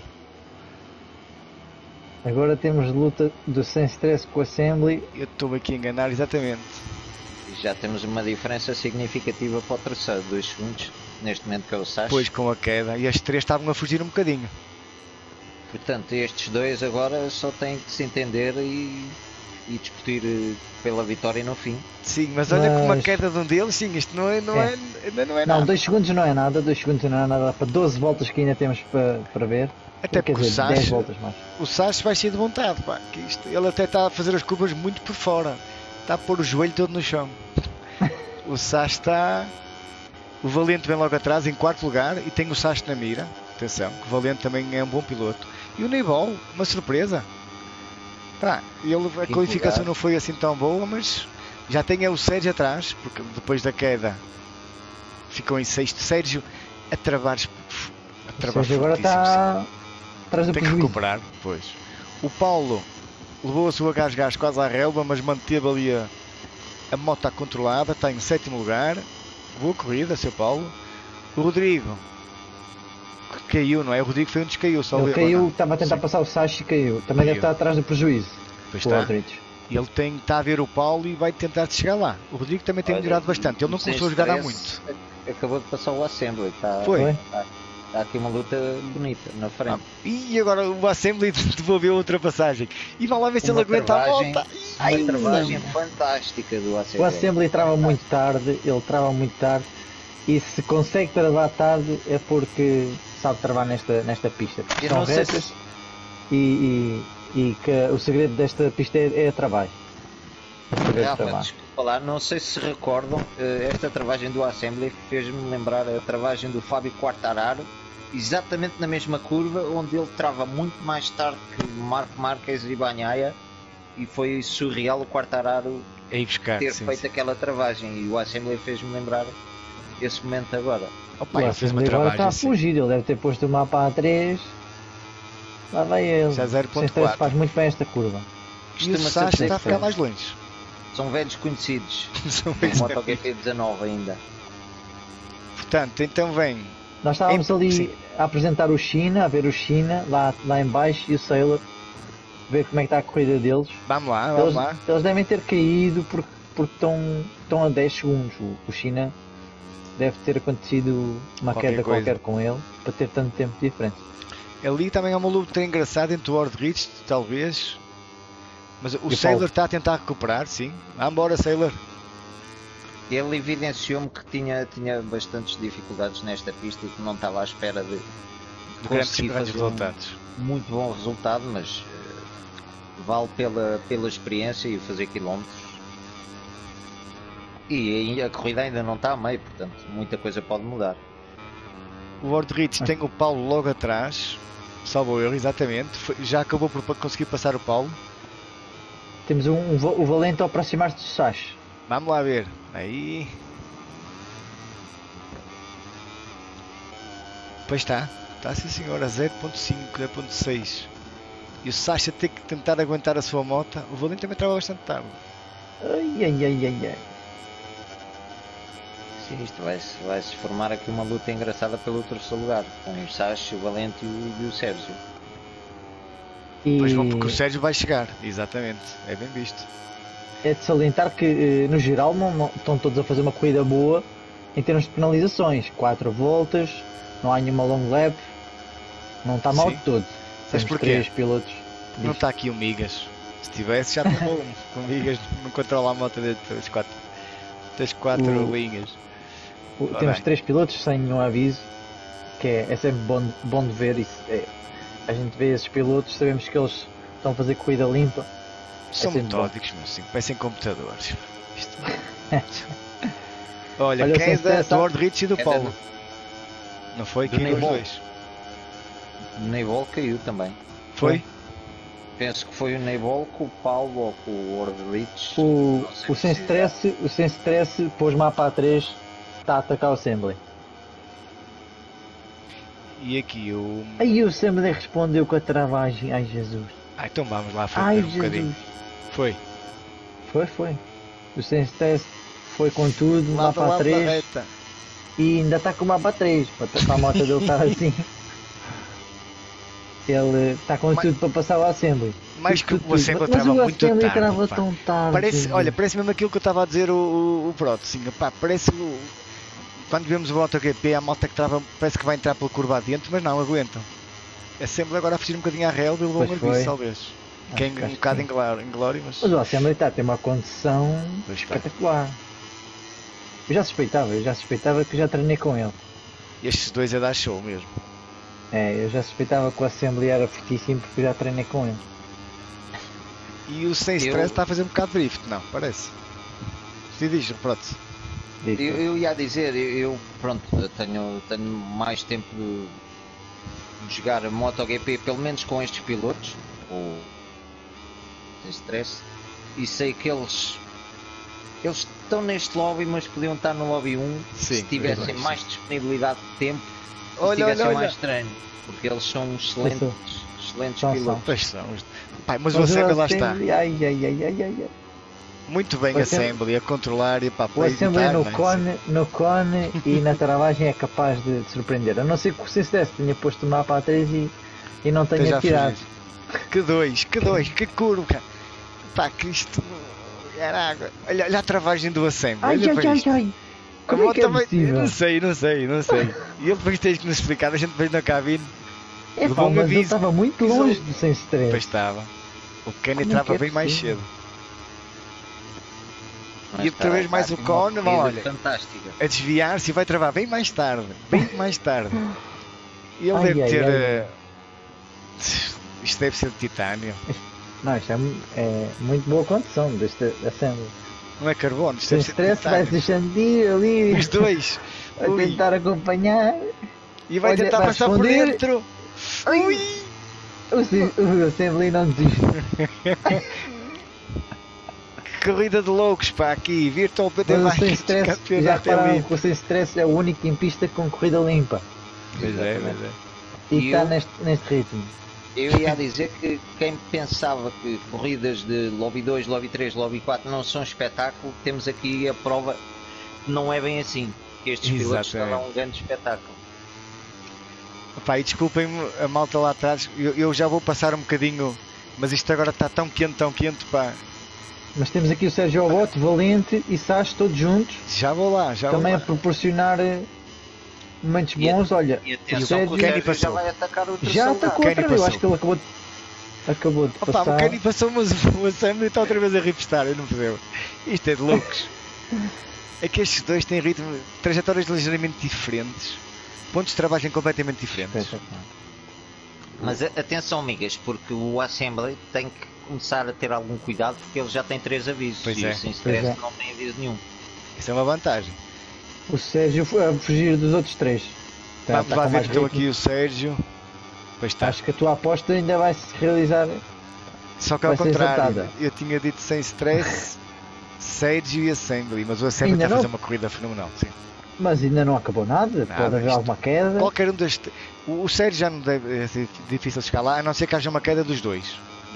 Agora temos luta do sem stress com o Assembly. Eu estou aqui a enganar, exatamente. Já temos uma diferença significativa para o terceiro, 2 segundos, neste momento que é o Sasha. Pois, com a queda, e as 3 estavam a fugir um bocadinho. Portanto, estes dois agora só têm que se entender e discutir pela vitória no fim. Sim, mas olha com uma queda de um deles, sim, isto ainda não é nada. Não, 2 segundos não é nada, 2 segundos não é nada, para 12 voltas que ainda temos para ver. Até porque dizer, 10 voltas mais. O Sasha vai ser de vontade, pá, que ele até está a fazer as curvas muito por fora, está a pôr o joelho todo no chão. O Sasha está... O Valente vem logo atrás em 4º lugar e tem o Sasha na mira. Atenção, que o Valente também é um bom piloto. E o Neibol, uma surpresa. Pá, a qualificação não foi assim tão boa, mas já tem o Sérgio atrás, porque depois da queda ficou em 6º. Sérgio a travar. O Sérgio agora está atrás do tem que recuperar, pois. O Paulo levou a sua gás quase à relva, mas manteve ali a moto controlada, está em 7º lugar. Boa corrida, seu Paulo. O Rodrigo que caiu, não é? O Rodrigo foi um que caiu, só ele caiu, estava a tentar passar o Sasha e caiu. Também deve estar atrás do prejuízo. Pois está. Ele está a ver o Paulo e vai tentar chegar lá. O Rodrigo também tem melhorado bastante. Ele não começou a jogar há muito. Acabou de passar o Assembly. Foi. Está aqui uma luta bonita na frente. E agora o Assembly devolveu a ultrapassagem. E vai lá ver se ele aguenta a volta. Uma travagem fantástica do Assembly. O Assembly trava muito tarde. Ele trava muito tarde. E se consegue travar tarde é porque sabe travar nesta pista. São retas e que o segredo desta pista é a travagem. Desculpa lá, não sei se recordam, esta travagem do Assembly fez-me lembrar a travagem do Fábio Quartararo, exatamente na mesma curva, onde ele trava muito mais tarde que o Marco Marques e Bagnaia, e foi surreal o Quartararo ter feito aquela travagem, e o Assembly fez-me lembrar esse momento agora. Opa, ele fez uma travagem, está a fugir, ele deve ter posto o mapa A3. Lá vai ele. Faz muito bem esta curva. E o Sasha está a ficar mais longe. São velhos conhecidos. São velhos MotoGP 19 ainda. Portanto, então vem. Nós estávamos ali a apresentar o China, a ver o China lá em baixo e o Sailor, ver como é que está a corrida deles. Vamos lá. Eles devem ter caído porque estão a 10 segundos. O China deve ter acontecido uma queda qualquer com ele para ter tanto tempo de diferença. Ali também é uma luta engraçada entre o Ordrich, talvez. Mas o Sailor está a tentar recuperar, sim. Vamos embora, Sailor. Ele evidenciou-me que tinha bastantes dificuldades nesta pista e que não estava à espera de conseguir fazer resultados. Muito bom resultado, mas vale pela experiência e fazer quilómetros. E a corrida ainda não está a meio, portanto muita coisa pode mudar. O Ordrich tem o Paulo logo atrás, salvo erro, exatamente. Já acabou por conseguir passar o Paulo. Temos o Valente a aproximar-se do Sasha. Vamos lá ver. Aí. Pois está. Está sim senhora. 0.5, 0.6. E o Sasha tem que tentar aguentar a sua moto. O Valente também estava bastante tarde. Ai. Sim, isto vai-se formar aqui uma luta engraçada pelo terceiro lugar, com o Sacha, o Valente e o Sérgio. Pois bom, porque o Sérgio vai chegar, exatamente, é bem visto. É de salientar que no geral não estão todos a fazer uma corrida boa em termos de penalizações. 4 voltas, não há nenhuma long lap, não está mal de todo. Sabes Temos porquê? 3 pilotos. Não está aqui o Migas. Se tivesse já tomou um. Com Migas não controla a moto dentro das 4. Das 4 linhas. Temos 3 pilotos sem nenhum aviso, que é sempre bom de ver isso. A gente vê esses pilotos, sabemos que eles estão a fazer corrida limpa. São metódicos, mas sim, parecem computadores. Olha, quem é do Lord Rich e do Paulo? Não foi? Quem os dois? O Neibol caiu também. Foi? Penso que foi o Neibol com o Paulo ou com o Lord Rich. O sem stress pôs mapa A3, está a atacar o Assembly. E aqui o... Aí o Assembly respondeu com a travagem. Ai Jesus. Então vamos lá fazer um bocadinho. Foi. O sem stress foi com tudo, mapa A3. E ainda está com o mapa 3, para a moto dele estar assim. Ele está com tudo para passar o Assembly. Mais que o Assembly trava muito tarde. Trava tão tarde. Parece mesmo aquilo que eu estava a dizer o Proto. Sim, parece quando vemos o MotoGP, a moto que trava parece que vai entrar pela curva adiante, mas não aguentam. Assembly agora a fugir um bocadinho à relva e levou um aviso, talvez. Que é um bocado inglório, mas o Assembly está a ter uma condição espetacular. Eu já suspeitava que já treinei com ele. Estes dois é dar show mesmo. Eu já suspeitava que o Assembly era fortíssimo porque eu já treinei com ele. E o sem stress está a fazer um bocado de drift, não? Parece. Se diz, pronto. Eu ia dizer, pronto, tenho mais tempo de jogar MotoGP, pelo menos com estes pilotos, ou sem stress, e sei que eles estão neste lobby, mas podiam estar no lobby 1 se tivessem mais disponibilidade de tempo, se tivessem mais treino, porque eles são excelentes pilotos. Pois são. Pai, mas o Assembly lá está. Muito bem, Assembly a controlar e para o Assembly no cone e na travagem é capaz de surpreender. A não ser que o CSS tenha posto o mapa A3 e não tenha tirado. Que dois, que curva. Pá, que isto. Caraca. Olha a travagem do Assembly. Ai. Como é que é possível? Não sei. E ele depois tem que nos explicar. A gente veio na cabine. Mas ele estava muito longe do sem stress. Pois estava. O Kenny trava bem mais cedo. E outra vez mais o cone, olha, a desviar-se e vai travar bem mais tarde. E ele deve ter... Isto deve ser de titânio. Não, isto é muito boa condição deste Assembly. Não é carbono, isto deve ser de titânio. Vai deixando de ir ali. Os dois. Vai tentar acompanhar. E vai tentar passar por dentro. Ui! O Assembly não desiste. Corrida de loucos, pá, aqui, Virtual PT Bikes, já repararam que o sem stress é o único em pista com corrida limpa. Pois é. E está neste ritmo. Eu ia dizer que quem pensava que corridas de Lobby 2, Lobby 3, Lobby 4 não são espetáculo, temos aqui a prova que não é bem assim, que estes pilotos estão um grande espetáculo. Pá, e desculpem-me a malta lá atrás, eu já vou passar um bocadinho, mas isto agora está tão quente, pá. Mas temos aqui o Sérgio Obote, Valente e Sás todos juntos. Já vou lá. Também a proporcionar momentos bons. Olha, o Sérgio já vai atacar o já atacou outra vez. Eu acho que ele acabou de passar. O Kenny passou, mas o Assembly está outra vez a repostar. Eu não percebo. Isto é de loucos. É que estes dois têm ritmo, trajetórias ligeiramente diferentes, pontos de travagem completamente diferentes. Mas atenção, amigas, porque o Assembly tem que começar a ter algum cuidado, porque ele já tem 3 avisos e o sem stress não tem aviso nenhum. Isso é uma vantagem. O Sérgio foi a fugir dos outros 3. Vamos lá ver então aqui o Sérgio. Pois está. Acho que a tua aposta ainda vai se realizar. Só que ao contrário, eu tinha dito sem stress, Sérgio e Assembly, mas o Assembly está a fazer uma corrida fenomenal. Sim. Mas ainda não acabou nada, pode haver alguma queda. Qualquer um destes. O Sérgio já não deve ser difícil chegar lá, a não ser que haja uma queda dos dois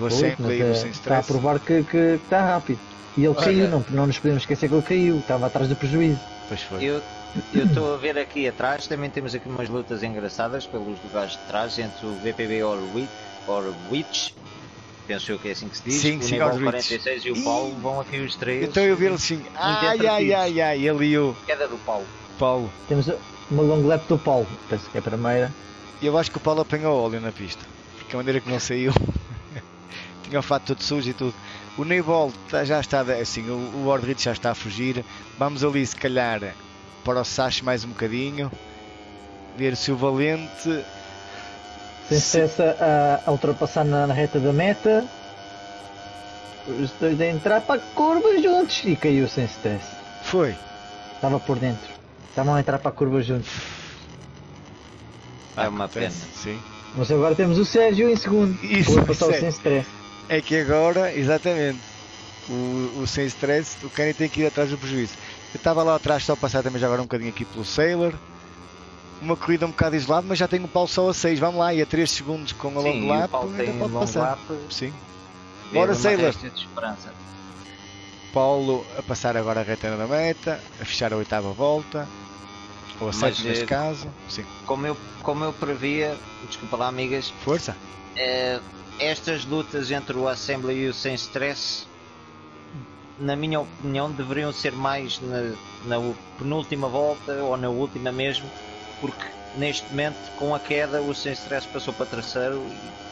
do Assembly e do Sem está a Stress. provar que está rápido. E ele caiu, não nos podemos esquecer que ele caiu, estava atrás do prejuízo. Pois foi. Eu estou a ver aqui atrás, também temos aqui umas lutas engraçadas pelos lugares de trás entre o VPB Orwich, penso eu que é assim que se diz, Sim, o sim, nível Orwich. 46 e o Paulo, vão aqui os três. Então eu vi ele assim, ele e o Queda do Paulo. Paulo. Temos uma long lap do Paulo, penso que é a primeira. Eu acho que o Paulo apanhou óleo na pista, porque a maneira que não saiu, tinha o fato todo sujo e tudo. O Neibol já está assim, o Ordrich já está a fugir. Vamos ali se calhar para o Sash mais um bocadinho, ver se o Valente Sem stress a ultrapassar na reta da meta. Os dois a entrar para a curva juntos e caiu sem stress. foi. Estava por dentro. Estavam a entrar para a curva juntos. É uma Acontece, pena. sim. Mas agora temos o Sérgio em segundo. Isso, Foi passar o isso é. sem stress. É que agora, exatamente, o sem stress, o Kenny tem que ir atrás do prejuízo. Eu estava lá atrás só a passar também já agora um bocadinho aqui pelo Sailor. Uma corrida um bocado isolada, mas já tenho o Paulo só a 6. Vamos lá, e a 3 segundos com a long lap, ainda pode passar. Sim. Bora, Sailor. De esperança. Paulo a passar agora a reta da meta, a fechar a 8ª volta, ou a 7 neste caso. Sim. Como eu previa, desculpa lá amigas, Força. estas lutas entre o Assembly e o Sem Stress, na minha opinião, deveriam ser mais na penúltima volta ou na última mesmo, porque neste momento, com a queda, o Sem Stress passou para terceiro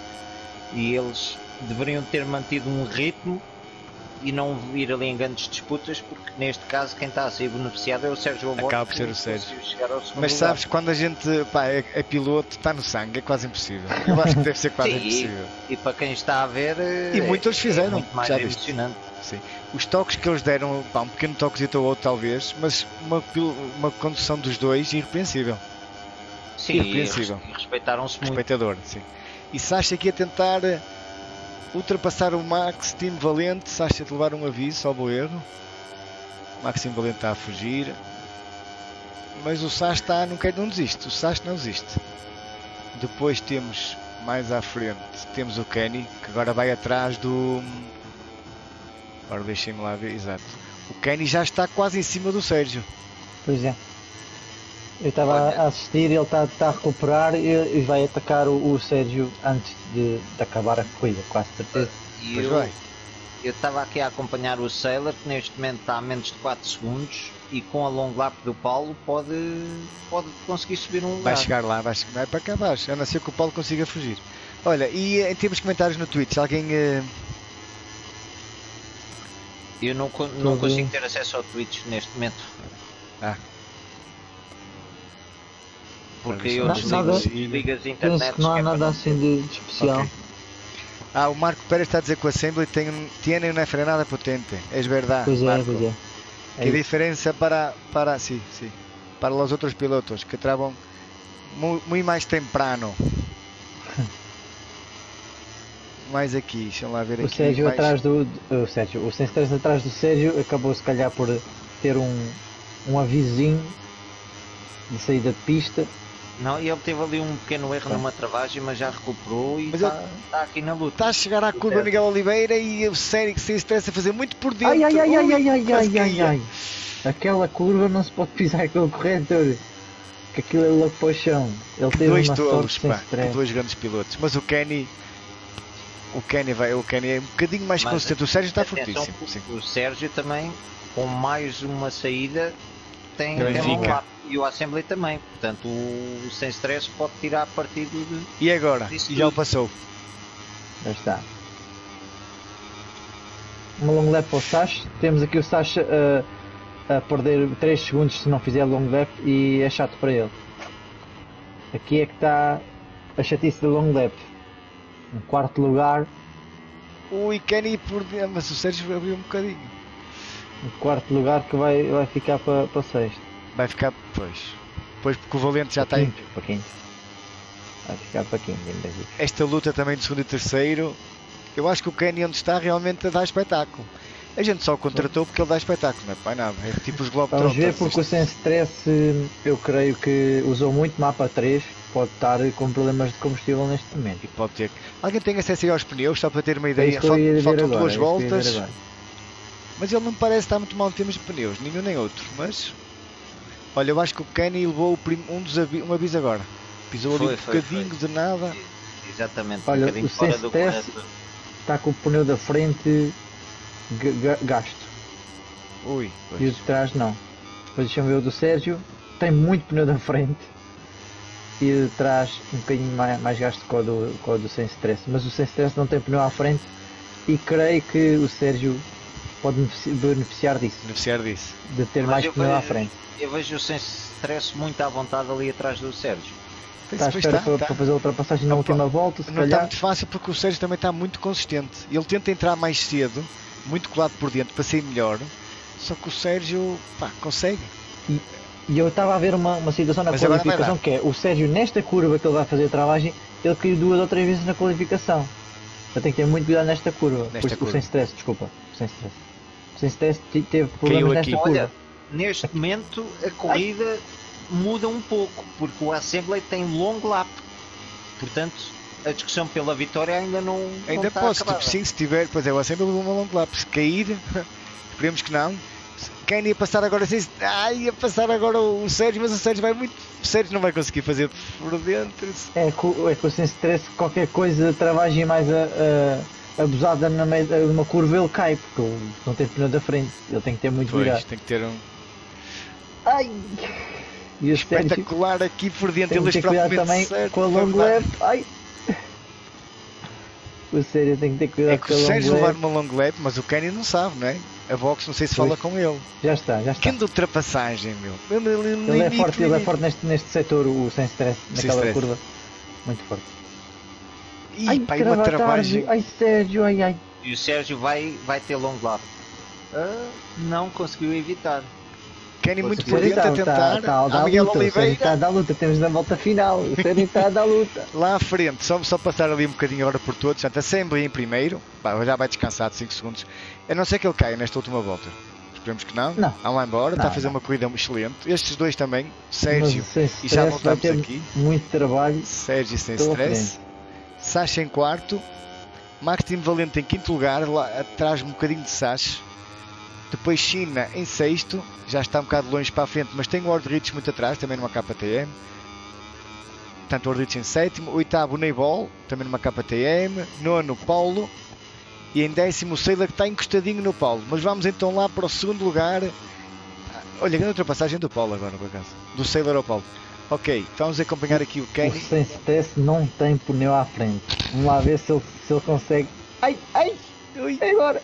e eles deveriam ter mantido um ritmo e não ir ali em grandes disputas, porque neste caso quem está a ser beneficiado é o Sérgio Alborno. Acaba por ser o Sérgio. Mas sabes, quando a gente é piloto, está no sangue, é quase impossível. Eu acho que deve ser quase impossível. E para quem está a ver, e muitos fizeram, é muito mais já emocionante. Sim. Os toques que eles deram, um pequeno toquezito ou outro talvez, mas uma condução dos dois irrepreensível. Sim, irrepreensível. E respeitaram-se muito. Respeitador, sim. E Sasha aqui a tentar ultrapassar o Maxime Valente. Sasha de levar um aviso, salvo erro. Maxime Valente está a fugir, mas o Sasha está, não desiste. O Sasha não desiste. Depois temos mais à frente, temos o Kenny, que agora vai atrás do... Agora deixem-me lá ver, exato. O Kenny já está quase em cima do Sérgio. Pois é. Eu estava a assistir, ele está a recuperar e vai atacar o Sérgio antes de acabar a corrida, quase certeza. Eu estava aqui a acompanhar o Sailor, que neste momento está a menos de 4 segundos e com a long lap do Paulo pode conseguir subir um lugar. Vai chegar lá, vai para cá abaixo, a não ser que o Paulo consiga fugir. Olha, e em termos de comentários no Twitch, alguém... Eu não consigo ter acesso ao Twitch neste momento. Porque eu desligo as internet. Penso que não há nada assim de especial. Okay. O Marco Pérez está a dizer que o Assembly tiene una frenada potente. Es verdad, pois Marco. Pois é. Que diferença para los outros pilotos que travam muito mais temprano. Mais aqui, deixa lá ver o aqui. Sérgio atrás o Sérgio, o Sem Stress atrás do Sérgio acabou se calhar por ter um avisinho de saída de pista. Não, e ele teve ali um pequeno erro numa travagem, mas já recuperou e está aqui na luta. Está a chegar à curva Miguel Oliveira e o Sérgio Sem Stress a fazer muito por dentro. Ai. Aquela curva não se pode pisar aquele corretor. Que aquilo é logo para o chão. Ele teve dois uma tolos, sorte sem stress. Dois grandes pilotos. Mas o Kenny é um bocadinho mais consistente. O Sérgio está fortíssimo. O Sérgio também, com mais uma saída, tem um lap. E o Assembly também. Portanto, o Sem Stress pode tirar partido de... E agora? E já o passou. Já está. Uma long lap para o Sasha. Temos aqui o Sasha a perder 3 segundos se não fizer long lap e é chato para ele. Aqui é que está a chatice da long lap. Em quarto lugar. Ui, Kenny por dentro, mas o Sérgio abriu um bocadinho. Em quarto lugar que vai ficar para o sexto. Vai ficar, pois porque o Valente já está aí. Para quinto. Vai ficar para quinto. Esta luta também de segundo e terceiro, eu acho que o Kenny onde está realmente dá espetáculo. A gente só o contratou porque ele dá espetáculo, não é para nada. É tipo os Globetrotters. Vamos ver porque o Sem Stress eu creio que usou muito mapa 3 pode estar com problemas de combustível neste momento. E pode ter. Alguém tem acesso aí aos pneus, só para ter uma É ideia. isso que eu ia ver Faltam agora, duas é isso que eu ia ver voltas. agora. Mas ele não me parece estar muito mal em termos de pneus, nenhum nem outro. Mas olha, eu acho que o Kenny levou um aviso agora. Pisou ali um bocadinho de nada. Exatamente, Olha, um bocadinho o fora do CSTS correto. está com o pneu da frente gasto. Ui, E o de trás não. Depois deixa-me ver o do Sérgio. Tem muito pneu da frente. E o de trás um bocadinho mais gasto que o do sem stress. Mas o sem stress não tem pneu à frente. E creio que o Sérgio pode beneficiar disso. De ter Mas mais eu pneu à vejo- frente. Eu vejo o sem stress muito à vontade ali atrás do Sérgio. Está à espera para fazer a ultrapassagem na última volta, se Não está calhar. muito fácil porque o Sérgio também está muito consistente. Ele tenta entrar mais cedo, muito colado por dentro para sair melhor. Só que o Sérgio, pá, consegue. E eu estava a ver uma situação na Mas agora vai qualificação dar. que é o Sérgio nesta curva que ele vai fazer a travagem, ele caiu 2 ou 3 vezes na qualificação. Eu tenho que ter muito cuidado nesta curva. Nesta curva. O sem stress, desculpa. O sem stress. O sem stress teve problemas aqui. nesta curva. Olha, neste momento a corrida muda um pouco, porque o Assembly tem long lap. Portanto, a discussão pela vitória ainda não Ainda está posso, acabada. tipo, sim, se tiver, pois é, o sempre levou uma long lap. Se cair, esperemos que não. Quem ia passar agora assim, ia passar agora o Sérgio, mas o Sérgio vai muito. O Sérgio não vai conseguir fazer por dentro. É que o sem stress, qualquer coisa, travagem mais abusada na meio de uma curva, ele cai, porque ele não tem pneu da frente. Ele tem que ter muito Pois, cuidado. tem que ter um Ai! E o Sérgio espetacular aqui por dentro. tem que Ele ter cuidado propriamente também certo, com a long vai dar. lap. Ai! O Sérgio tem que ter cuidado É que com o a long Sérgio levar lap. uma long lap, mas o Kenny não sabe, não é? A Vox não sei se fala Pois. com ele. Já está. Que de ultrapassagem, meu. Ele é forte neste setor, o sem stress, Sem naquela stress. curva. Muito forte. Ih, pá, e uma trava travagem. tarde. Ai, Sérgio, ai. E o Sérgio vai ter long lap. Não conseguiu evitar. Kenny muito O por Sérgio dentro a tentar. está a dar Miguel luta. O Sérgio Oliveira. está a dar luta. Temos na volta final. O Sérgio está a dar luta. Lá à frente, só passar ali um bocadinho agora por todos. Portanto, Assembly em primeiro. Pá, já vai descansar de 5 segundos. A não ser que ele caia nesta última volta. Esperemos que não. Não. Vamos lá embora. Está a Não, fazer não. uma corrida excelente. Estes dois também. Mas Sérgio. sem E já stress vai voltamos ter aqui. muito trabalho. Sérgio sem Pela stress. Sacha em quarto. Maxime Valente em quinto lugar. Lá atrás um bocadinho de Sacha. Depois China em sexto. Já está um bocado longe para a frente, mas tem o Ordrich muito atrás, também numa KTM. Portanto, o Ordrich em sétimo. Oitavo, Neibol, também numa KTM. Nono, Paulo. E em décimo, o Seila, que está encostadinho no Paulo. Mas vamos então lá para o segundo lugar. Olha, grande ultrapassagem do Paulo agora, por acaso. Do Sailor ao Paulo. Ok, vamos acompanhar aqui o O Kenny. sem stress não tem pneu à frente. Vamos lá ver se ele consegue. Ai! Ui, É agora!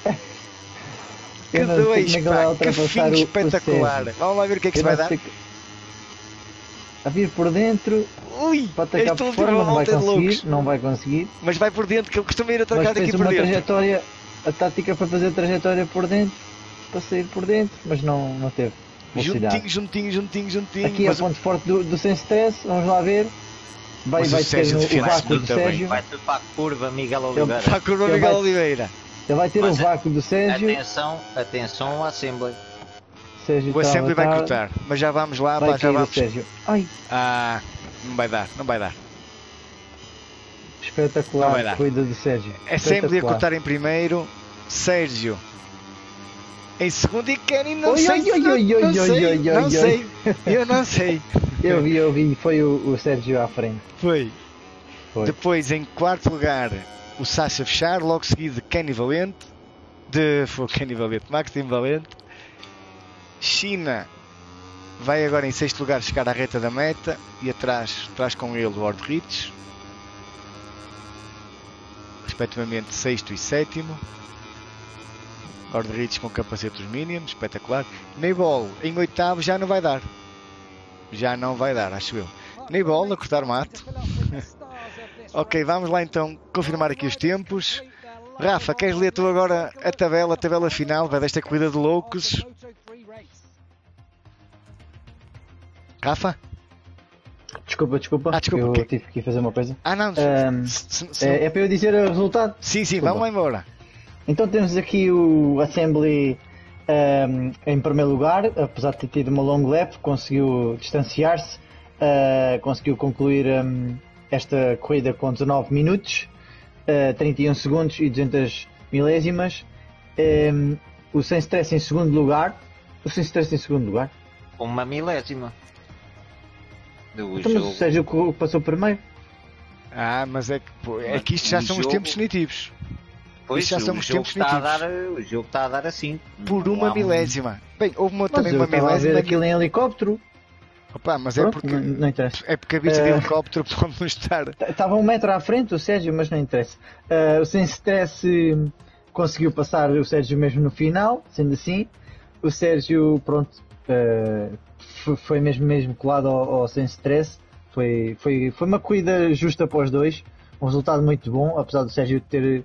que Eu não sei dois, como é que ele vai pá, que ultrapassar fim o espetacular. Sérgio. Vamos lá ver o que é que Eu se vai não dar. sei a vir por dentro, Ui, para atacar esta por última fora, não vai volta é de loucos. conseguir, não vai conseguir. Mas vai por dentro, que ele costuma ir Mas atacar fez aqui por uma dentro. trajetória, a tática foi fazer a trajetória por dentro, para sair por dentro, mas não teve velocidade. Juntinho. Aqui é o Mas ponto forte do sem stress, vamos lá ver. Mas Vai o ter Sérgio o defende vácuo muito do também. Sérgio. Vai ter para a curva Miguel Oliveira. Para a curva Ele Miguel vai- Oliveira. Ele vai ter Mas o vácuo do Sérgio. Atenção ao Assembly. Sérgio O Assembly está a vai matar, cortar. Mas já vamos lá, vai pá, já cair o vamos. Sérgio. Ai, Ah, não vai dar. Não vai espetacular dar. a corrida do Sérgio. Assembly a Espetacular. cortar em primeiro. Sérgio em segundo e Kenny não Oi, sei. oi, oi, oi, oi, Não oi, sei. oi, Não oi, sei. Eu não sei. Eu vi, foi o Sérgio à frente. Foi. Foi. Depois em quarto lugar o Sacha fechar, logo seguido Kenny Valente, foi Kenny Valente, Maxime Valente. China vai agora em sexto lugar chegar à reta da meta e atrás com ele o Ordrich, respectivamente sexto e sétimo. Ordrich com capacete dos Minions, espetacular. Neibol em oitavo já não vai dar, acho eu. Neibol a cortar mato. Ok, vamos lá então confirmar aqui os tempos. Rafa, queres ler tu agora a tabela final desta corrida de loucos? Rafa? Desculpa, Desculpa, eu ok. tive que ir fazer uma coisa. Ah não, É para eu dizer o resultado? sim, Desculpa. vamos lá embora. Então temos aqui o Assembly em primeiro lugar, apesar de ter tido uma long lap, conseguiu distanciar-se conseguiu concluir esta corrida com 19 minutos, 31 segundos e 200 milésimas. O Sem Stress em segundo lugar. O Sem Stress em segundo lugar. Uma milésima. Então, mas o Sérgio passou primeiro. Mas é que isto já são os tempos definitivos. Pois, já são os tempos definitivos. O jogo está a dar assim. Por uma milésima. Bem, houve também uma milésima. Estava a ver aquilo em helicóptero. Opa, mas pronto, é porque não interessa. É porque a vista de helicóptero pode não estar. Estava 1 metro à frente o Sérgio, mas não interessa. O Sem Stress conseguiu passar o Sérgio mesmo no final, sendo assim. O Sérgio, pronto, foi mesmo colado ao Sem Stress. Foi uma corrida justa para os dois. Um resultado muito bom, apesar do Sérgio ter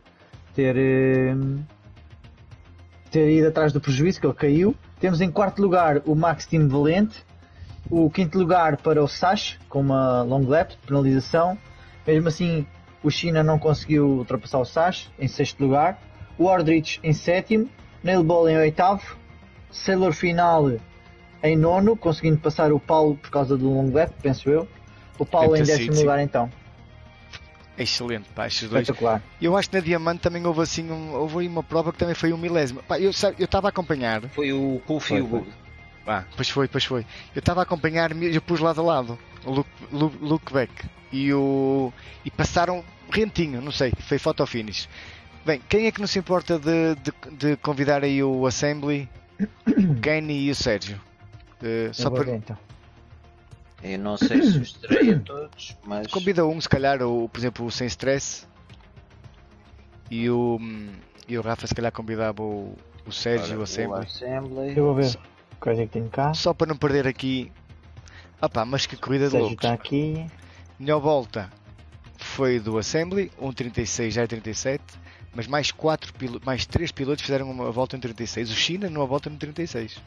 ido atrás do prejuízo, que ele caiu. Temos em quarto lugar o Max Team Valente. O quinto lugar para o Sash, com uma long lap de penalização. Mesmo assim, o China não conseguiu ultrapassar o Sash, em sexto lugar. O Ordrich em sétimo. Nailball em oitavo. Sailor Final em nono, conseguindo passar o Paulo por causa do long lap, penso eu. O Paulo em décimo lugar, então. Excelente, pá, estes dois. Espetacular. Eu acho que na Diamante também houve assim houve uma prova que também foi 1 milésima. Pá, eu estava a acompanhar. Foi o Puff e o Bug. Pois foi. Eu estava a acompanhar, eu pus lado a lado o Luke Beck e passaram rentinho, não sei, foi photo finish. Bem, quem é que não se importa de convidar aí o Assembly, o Kenny e o Sérgio? Só para... ver, então. Eu não sei se os terei a todos, mas... Convida se calhar, por exemplo, o Sem Stress e o Rafa se calhar convidava o Sérgio e o Assembly. Eu vou ver. Coisa que tenho cá. Só para não perder aqui. Mas que corrida de loucos. Está aqui. Melhor volta foi do Assembly, 1.36 já é 37, mas mais 3 pilotos fizeram uma volta em 36. O China numa volta no 36.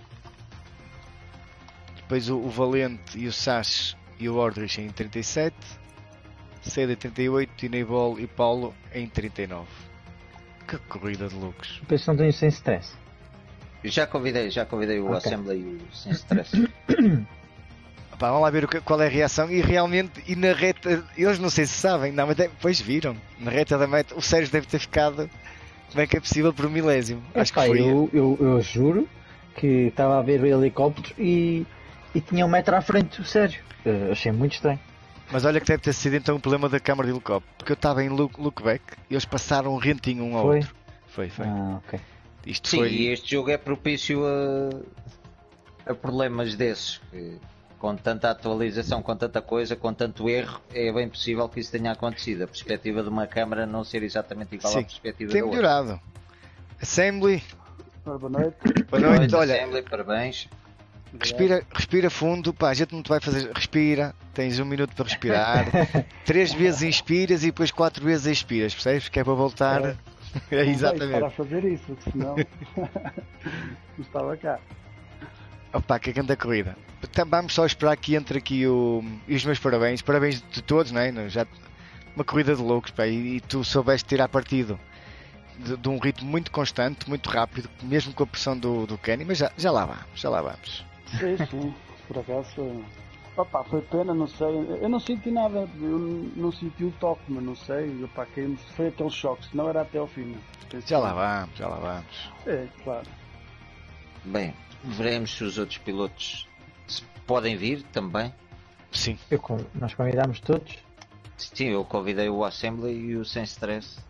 Depois o Valente e o Sash e o Ordrich em 37, Seda em 38 e Neibol e Paulo em 39. Que corrida de loucos. Depois não tenho Sem Stress. Já convidei o Assembly e o Sem Stress. Vamos lá ver qual é a reação. E realmente, e na reta, eles não sei se sabem, não, mas depois viram. Na reta da meta, o Sérgio deve ter ficado, como é que é possível, por 1 milésimo. Acho que foi. Eu juro que estava a ver o helicóptero e tinha 1 metro à frente do Sérgio. Achei muito estranho. Mas olha que deve ter sido então um problema da câmara de helicóptero. Porque eu estava em lookback e eles passaram um rentinho um ao outro. Foi. Ok. Sim, foi... e este jogo é propício a problemas desses. Com tanta atualização, com tanta coisa, com tanto erro, é bem possível que isso tenha acontecido. A perspectiva de uma câmara não ser exatamente igual à perspectiva da outra. Tem melhorado. Assembly. Boa noite. Boa noite, olha. Assembly, parabéns. Respira fundo, pá, a gente não te vai fazer. Respira, tens 1 minuto para respirar. 3 vezes inspiras e depois 4 vezes expiras, percebes? Que é para voltar. É exatamente. Para fazer isso, senão não estava cá. Opa, que grande corrida. Então, vamos só esperar que entre aqui e os meus parabéns. Parabéns de todos, não é? Já, uma corrida de loucos, pá, e tu soubeste tirar partido de um ritmo muito constante, muito rápido, mesmo com a pressão do Kenny, mas já lá vamos. Sim, por acaso. Opa, foi pena, não sei. Eu não senti nada, eu não senti o toque, mas não sei. Opa, foi aquele choque, senão era até ao fim. Já lá vamos. É, claro. Bem, veremos se os outros pilotos podem vir também. Sim. Nós convidámos todos. Sim, eu convidei o Assembly e o Sem Stress.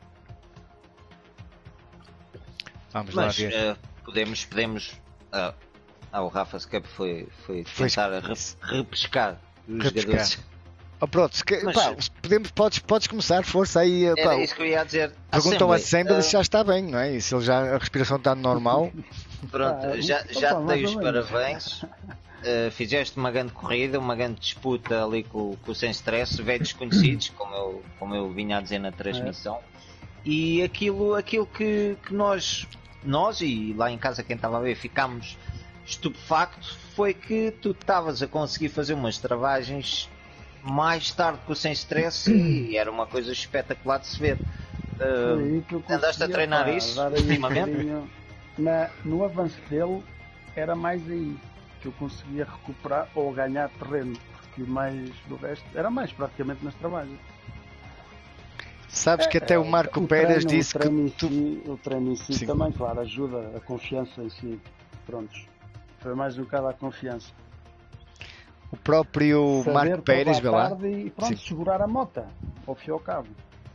Vamos lá ver. Podemos. O Rafa Cup foi tentar repescar os jogadores. Pronto, podes começar, força aí. Era isso que eu ia dizer. Perguntam ao Assembly se já está bem, não é? E se a respiração está normal. Pronto, já te dei os parabéns. Fizeste uma grande corrida, uma grande disputa ali com o Sem Stress, velhos desconhecidos, como eu vinha a dizer na transmissão. E aquilo que nós e lá em casa quem estava a ver ficámos estupefactos foi que tu estavas a conseguir fazer umas travagens mais tarde que o Sem Stress e era uma coisa espetacular de se ver. Andaste a treinar isso ultimamente? No avanço dele era mais aí. que eu conseguia recuperar ou ganhar terreno, porque mais do resto era mais praticamente nas travagens. Sabes que até o Marco Pérez disse que o treino em si também, claro, ajuda a confiança em si. Prontos. Foi mais um bocado a confiança. O próprio Saber Marco Pérez, vê lá. E pronto, segurar a moto, ao fim e ao cabo.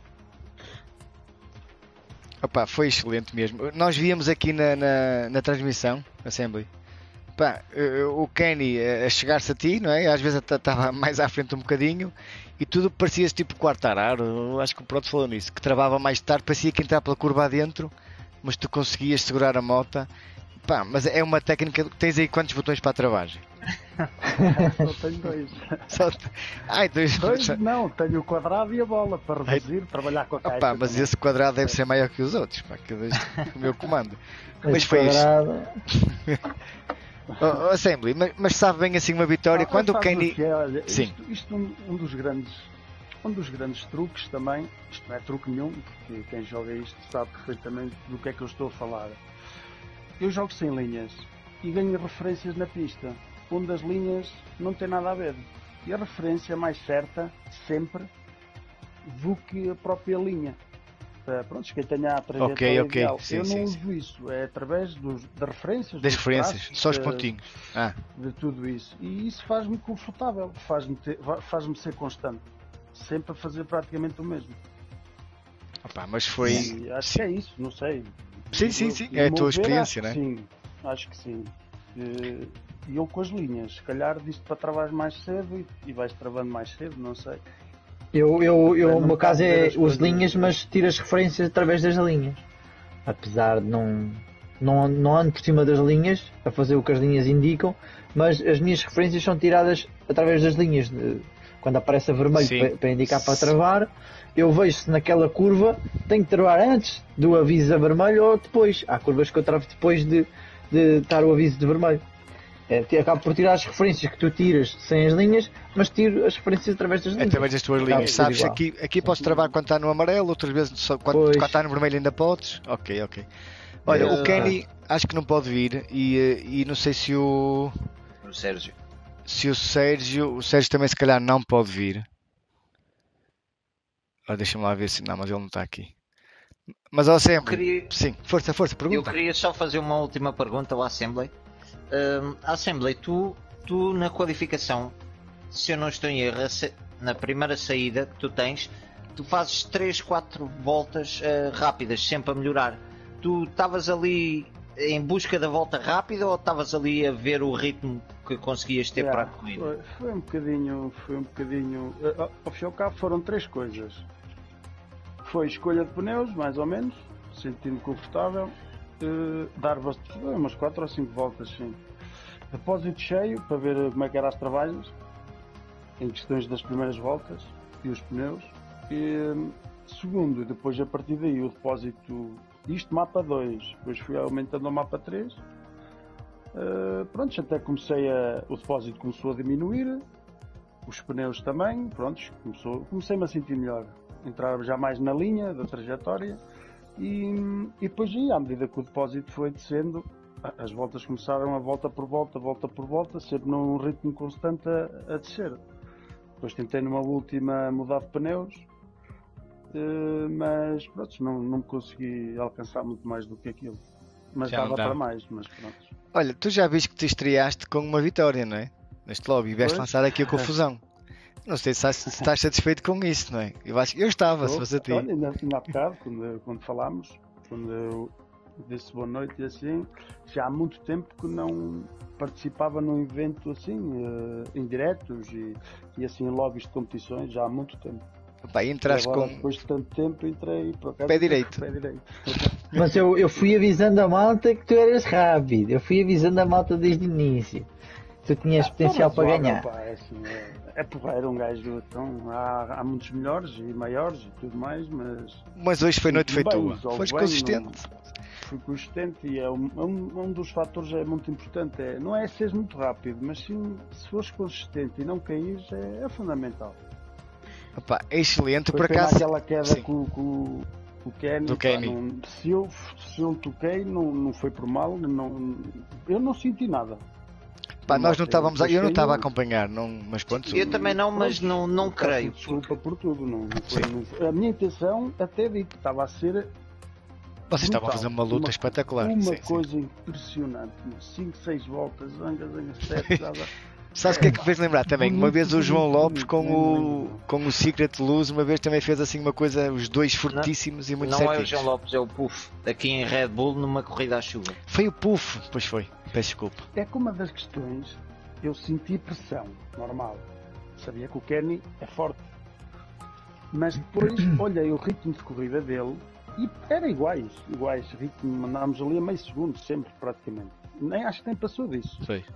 Opa, foi excelente mesmo. Nós víamos aqui na transmissão, Assembly, pá, o Kenny a chegar-se a ti, não é? Às vezes estava mais à frente um bocadinho e tudo parecia tipo Quartararo. Acho que o Proto falou nisso, que travava mais tarde, parecia que entrava pela curva adentro, mas tu conseguias segurar a moto. Pá, mas é uma técnica. Tens aí quantos botões para a travagem? Só tenho dois. Ai, dois não, tenho o quadrado e a bola para reduzir, trabalhar com a caixa. Opa, mas também. Esse quadrado deve ser maior que os outros, pá, que o meu comando. Mas foi quadrado... isso. Assembly, mas sabe bem assim uma vitória quando o Kenny. Olha, sim. Isto um dos grandes truques também, isto não é truque nenhum, porque quem joga isto sabe perfeitamente do que é que eu estou a falar. Eu jogo sem linhas e ganho referências na pista, onde as linhas não têm nada a ver. E a referência mais certa, sempre, do que a própria linha. Pronto, quem tenha a trajetória ideal. Sim, eu não uso isso, é através das referências. Das referências, traços, só os pontinhos. De tudo isso. E isso faz-me confortável, faz-me ser constante. Sempre a fazer praticamente o mesmo. Opa, mas foi... E acho que é isso, não sei. Sim. É a tua experiência, não é? Sim, acho que sim. E eu com as linhas, se calhar disto para travar mais cedo e vais travando mais cedo, não sei. O meu caso é uso linhas, mas tiro as referências através das linhas. Apesar de não ando por cima das linhas, a fazer o que as linhas indicam, mas as minhas referências são tiradas através das linhas. Quando aparece a vermelho para indicar para travar, eu vejo se naquela curva tenho que travar antes do aviso a vermelho ou depois. Há curvas que eu travo depois de estar o aviso de vermelho. Acabo por tirar as referências que tu tiras sem as linhas, mas tiro as referências através das linhas. Através das tuas linhas. Sabes, aqui podes travar quando está no amarelo, outras vezes só quando está no vermelho ainda podes. Ok. Olha, o Kenny acho que não pode vir e não sei se o Sérgio. Se o Sérgio também se calhar não pode vir. Deixa-me lá ver se... Não, mas ele não está aqui. Mas ao Assembly... Sim, força, pergunta. Eu queria só fazer uma última pergunta ao Assembly. Assembly, tu na qualificação, se eu não estou em erro, na primeira saída que tu tens, tu fazes 3, 4 voltas rápidas, sempre a melhorar. Tu estavas ali em busca da volta rápida ou estavas ali a ver o ritmo que conseguias ter para a corrida? Foi um bocadinho. Ao fim e ao cabo foram 3 coisas. Foi escolha de pneus, mais ou menos, sentindo confortável, dar umas 4 ou 5 voltas, sim. Depósito cheio para ver como é que eram as travagens, em questões das primeiras voltas e os pneus. E, segundo, depois a partir daí o depósito, isto mapa 2, depois fui aumentando ao mapa 3. Pronto, até o depósito começou a diminuir, os pneus também, pronto, comecei-me a sentir melhor, entrar já mais na linha da trajetória e depois aí, à medida que o depósito foi descendo, as voltas começaram a volta por volta, sempre num ritmo constante a descer. Depois tentei numa última mudar de pneus, mas pronto, não consegui alcançar muito mais do que aquilo. Mas já dava para mais, mas pronto. Olha, tu já viste que te estreaste com uma vitória, não é? Neste lobby, e vieste lançar aqui a confusão. Não sei se estás satisfeito com isso, não é? Eu acho que eu estava, se fosse a ti. Olha, ainda há bocado, quando falámos, quando eu disse boa noite e assim, já há muito tempo que não participava num evento assim, em diretos e assim, em lobbies de competições, já há muito tempo. Pá, entraste agora, com... depois de tanto tempo, entrei por acaso, pé direito. Mas eu fui avisando a malta que tu eras rápido, eu fui avisando a malta desde o início. Tu tinhas potencial para ganhar. Pá, é porreiro um gajo, então, há muitos melhores e maiores e tudo mais, mas hoje foi noite foi tua, foste consistente. Fui consistente e um dos fatores é muito importante, não é seres muito rápido, mas sim, se fores consistente e não caíres, é fundamental. Opa, é excelente, por acaso. Aquela queda com o Kenny, do Kenny. Se eu toquei, não foi por mal, eu não senti nada. Pá, nós não estávamos eu não estava a acompanhar, não, mas pronto. Eu também não, mas não creio. Desculpa por tudo, não foi. A minha intenção, até digo que estava a ser. Vocês estavam a fazer uma luta espetacular. Uma coisa impressionante. 5, 6 voltas, zanga, 7, já dá. Sabes o que é que me fez lembrar também? Uma vez o João Lopes com o Secret Luz, uma vez também fez assim uma coisa, os dois fortíssimos e muito não certinhos. Não é o João Lopes, é o Puff, aqui em Red Bull, numa corrida à chuva. Foi o Puff, pois foi, peço desculpa. É que uma das questões, eu senti pressão, normal. Sabia que o Kenny é forte. Mas depois olhei o ritmo de corrida dele e era iguais, ritmo, andámos ali a meio segundo, sempre praticamente. Acho que nem passou disso. Foi.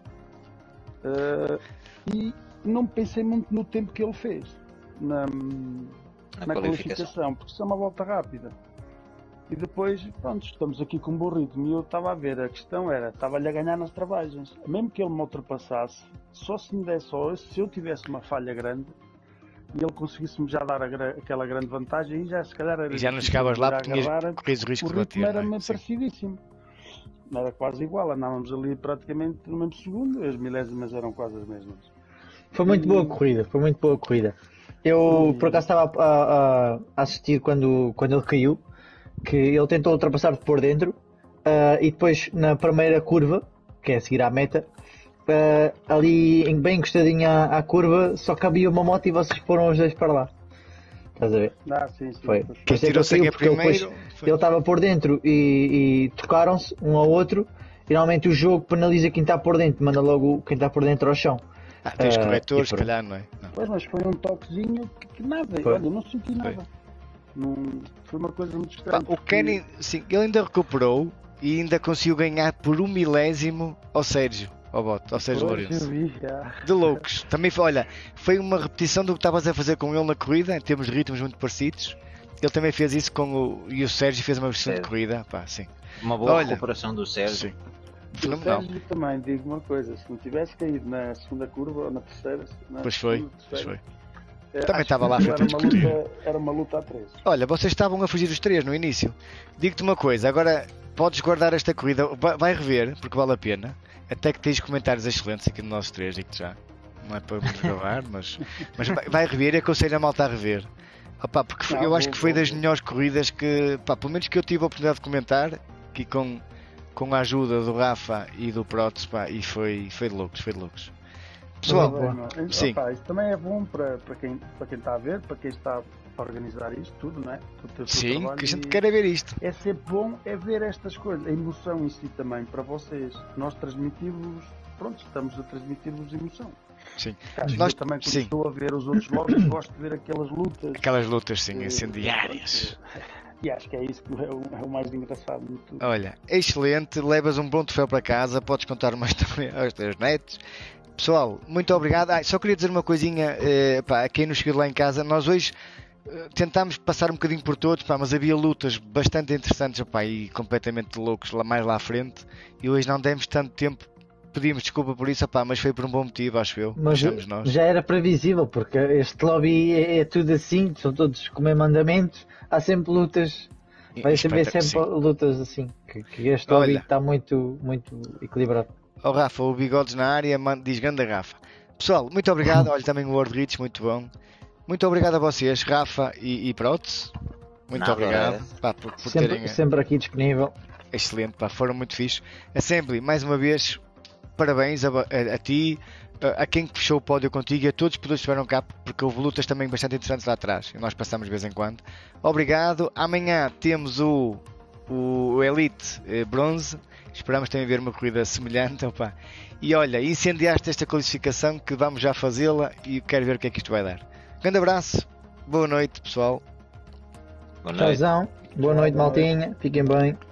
E não pensei muito no tempo que ele fez na qualificação, porque isso é uma volta rápida. E depois, pronto, estamos aqui com um bom ritmo. E eu estava a ver, a questão era, estava-lhe a ganhar nas travagens. Mesmo que ele me ultrapassasse, só se me desse, se eu tivesse uma falha grande e ele conseguisse-me já dar aquela grande vantagem, e já se calhar era. E já não chegavas lá porque corrias o risco de bater. O ritmo era-me parecidíssimo. Era quase igual, andávamos ali praticamente no mesmo segundo, as milésimas eram quase as mesmas. Foi muito boa a corrida, Eu por acaso estava a assistir quando ele caiu, que ele tentou ultrapassar-te por dentro, e depois na primeira curva, que é a seguir à meta, ali bem encostadinha à curva, só cabia uma moto e vocês foram os dois para lá. Estás a ver? Sim. Foi. Quem tirou sangue primeiro. Ele estava por dentro e tocaram-se um ao outro. E normalmente o jogo penaliza quem está por dentro, manda logo quem está por dentro ao chão. Tens corretores, se calhar, não é? Não. Pois, mas foi um toquezinho que nada, foi. Olha, não senti nada. Foi uma coisa muito estranha. O Kenny, sim, ele ainda recuperou e ainda conseguiu ganhar por 1 milésimo ao Sérgio. Ao Sérgio Lourenço. De loucos. Também foi, olha, foi uma repetição do que estavas a fazer com ele na corrida, em termos de ritmos muito parecidos. Ele também fez isso e o Sérgio fez uma versão de corrida. Pá, sim. Uma boa recuperação do Sérgio. Sim. O Sérgio também, digo uma coisa, se não tivesse caído na segunda curva ou na terceira... Pois foi. Também estava lá a frente de corrida. Era uma luta a 3. Olha, vocês estavam a fugir dos 3 no início. Digo-te uma coisa, agora podes guardar esta corrida, vai rever, porque vale a pena. Até que tens comentários excelentes aqui no nosso 3, digo-te já. Não é para me gravar, mas vai rever e aconselho a malta a rever. Opa, porque eu acho que foi das melhores corridas que, pá, pelo menos que eu tive a oportunidade de comentar, aqui com a ajuda do Rafa e do Prots, pá, e foi de loucos. Pessoal, sim. Opa, isso também é bom para quem está a ver, para quem está a organizar isto tudo, não é? Sim, que a gente quer ver isto. É sempre bom ver estas coisas, a emoção em si também, para vocês. Nós transmitimos, estamos a transmitir-vos emoção. Sim. Nós também, quando estou a ver os outros vlogs, gosto de ver aquelas lutas. Aquelas lutas, sim, incendiárias. E acho que é isso que é o mais engraçado de tudo. Olha, excelente, levas um bom troféu para casa, podes contar uma história aos teus netos. Pessoal, muito obrigado. Só queria dizer uma coisinha a quem nos seguiu lá em casa. Nós hoje tentámos passar um bocadinho por todos, mas havia lutas bastante interessantes e completamente loucos mais lá à frente. E hoje não demos tanto tempo. Pedimos desculpa por isso, mas foi por um bom motivo, acho eu. Mas já era previsível, porque este lobby é tudo assim, são todos com o mesmo mandamento. Há sempre lutas. Vai haver sempre lutas assim. Que este lobby está muito, muito equilibrado. Rafa, o Bigodes na área diz grande Rafa. Pessoal, muito obrigado. Olha, também o World Rich, muito bom. Muito obrigado a vocês, Rafa e Prots. Muito obrigado por terem... sempre aqui disponível. Excelente, foram muito fixe. Assembly, mais uma vez, parabéns a ti, a quem fechou o pódio contigo e a todos que estiveram cá, porque houve lutas também bastante interessantes lá atrás e nós passamos de vez em quando. Obrigado. Amanhã temos o Elite Bronze. Esperamos também ver uma corrida semelhante. E olha, incendiaste esta qualificação que vamos já fazê-la e quero ver o que é que isto vai dar. Grande abraço, boa noite pessoal. Boa noite, maltinha, fiquem bem.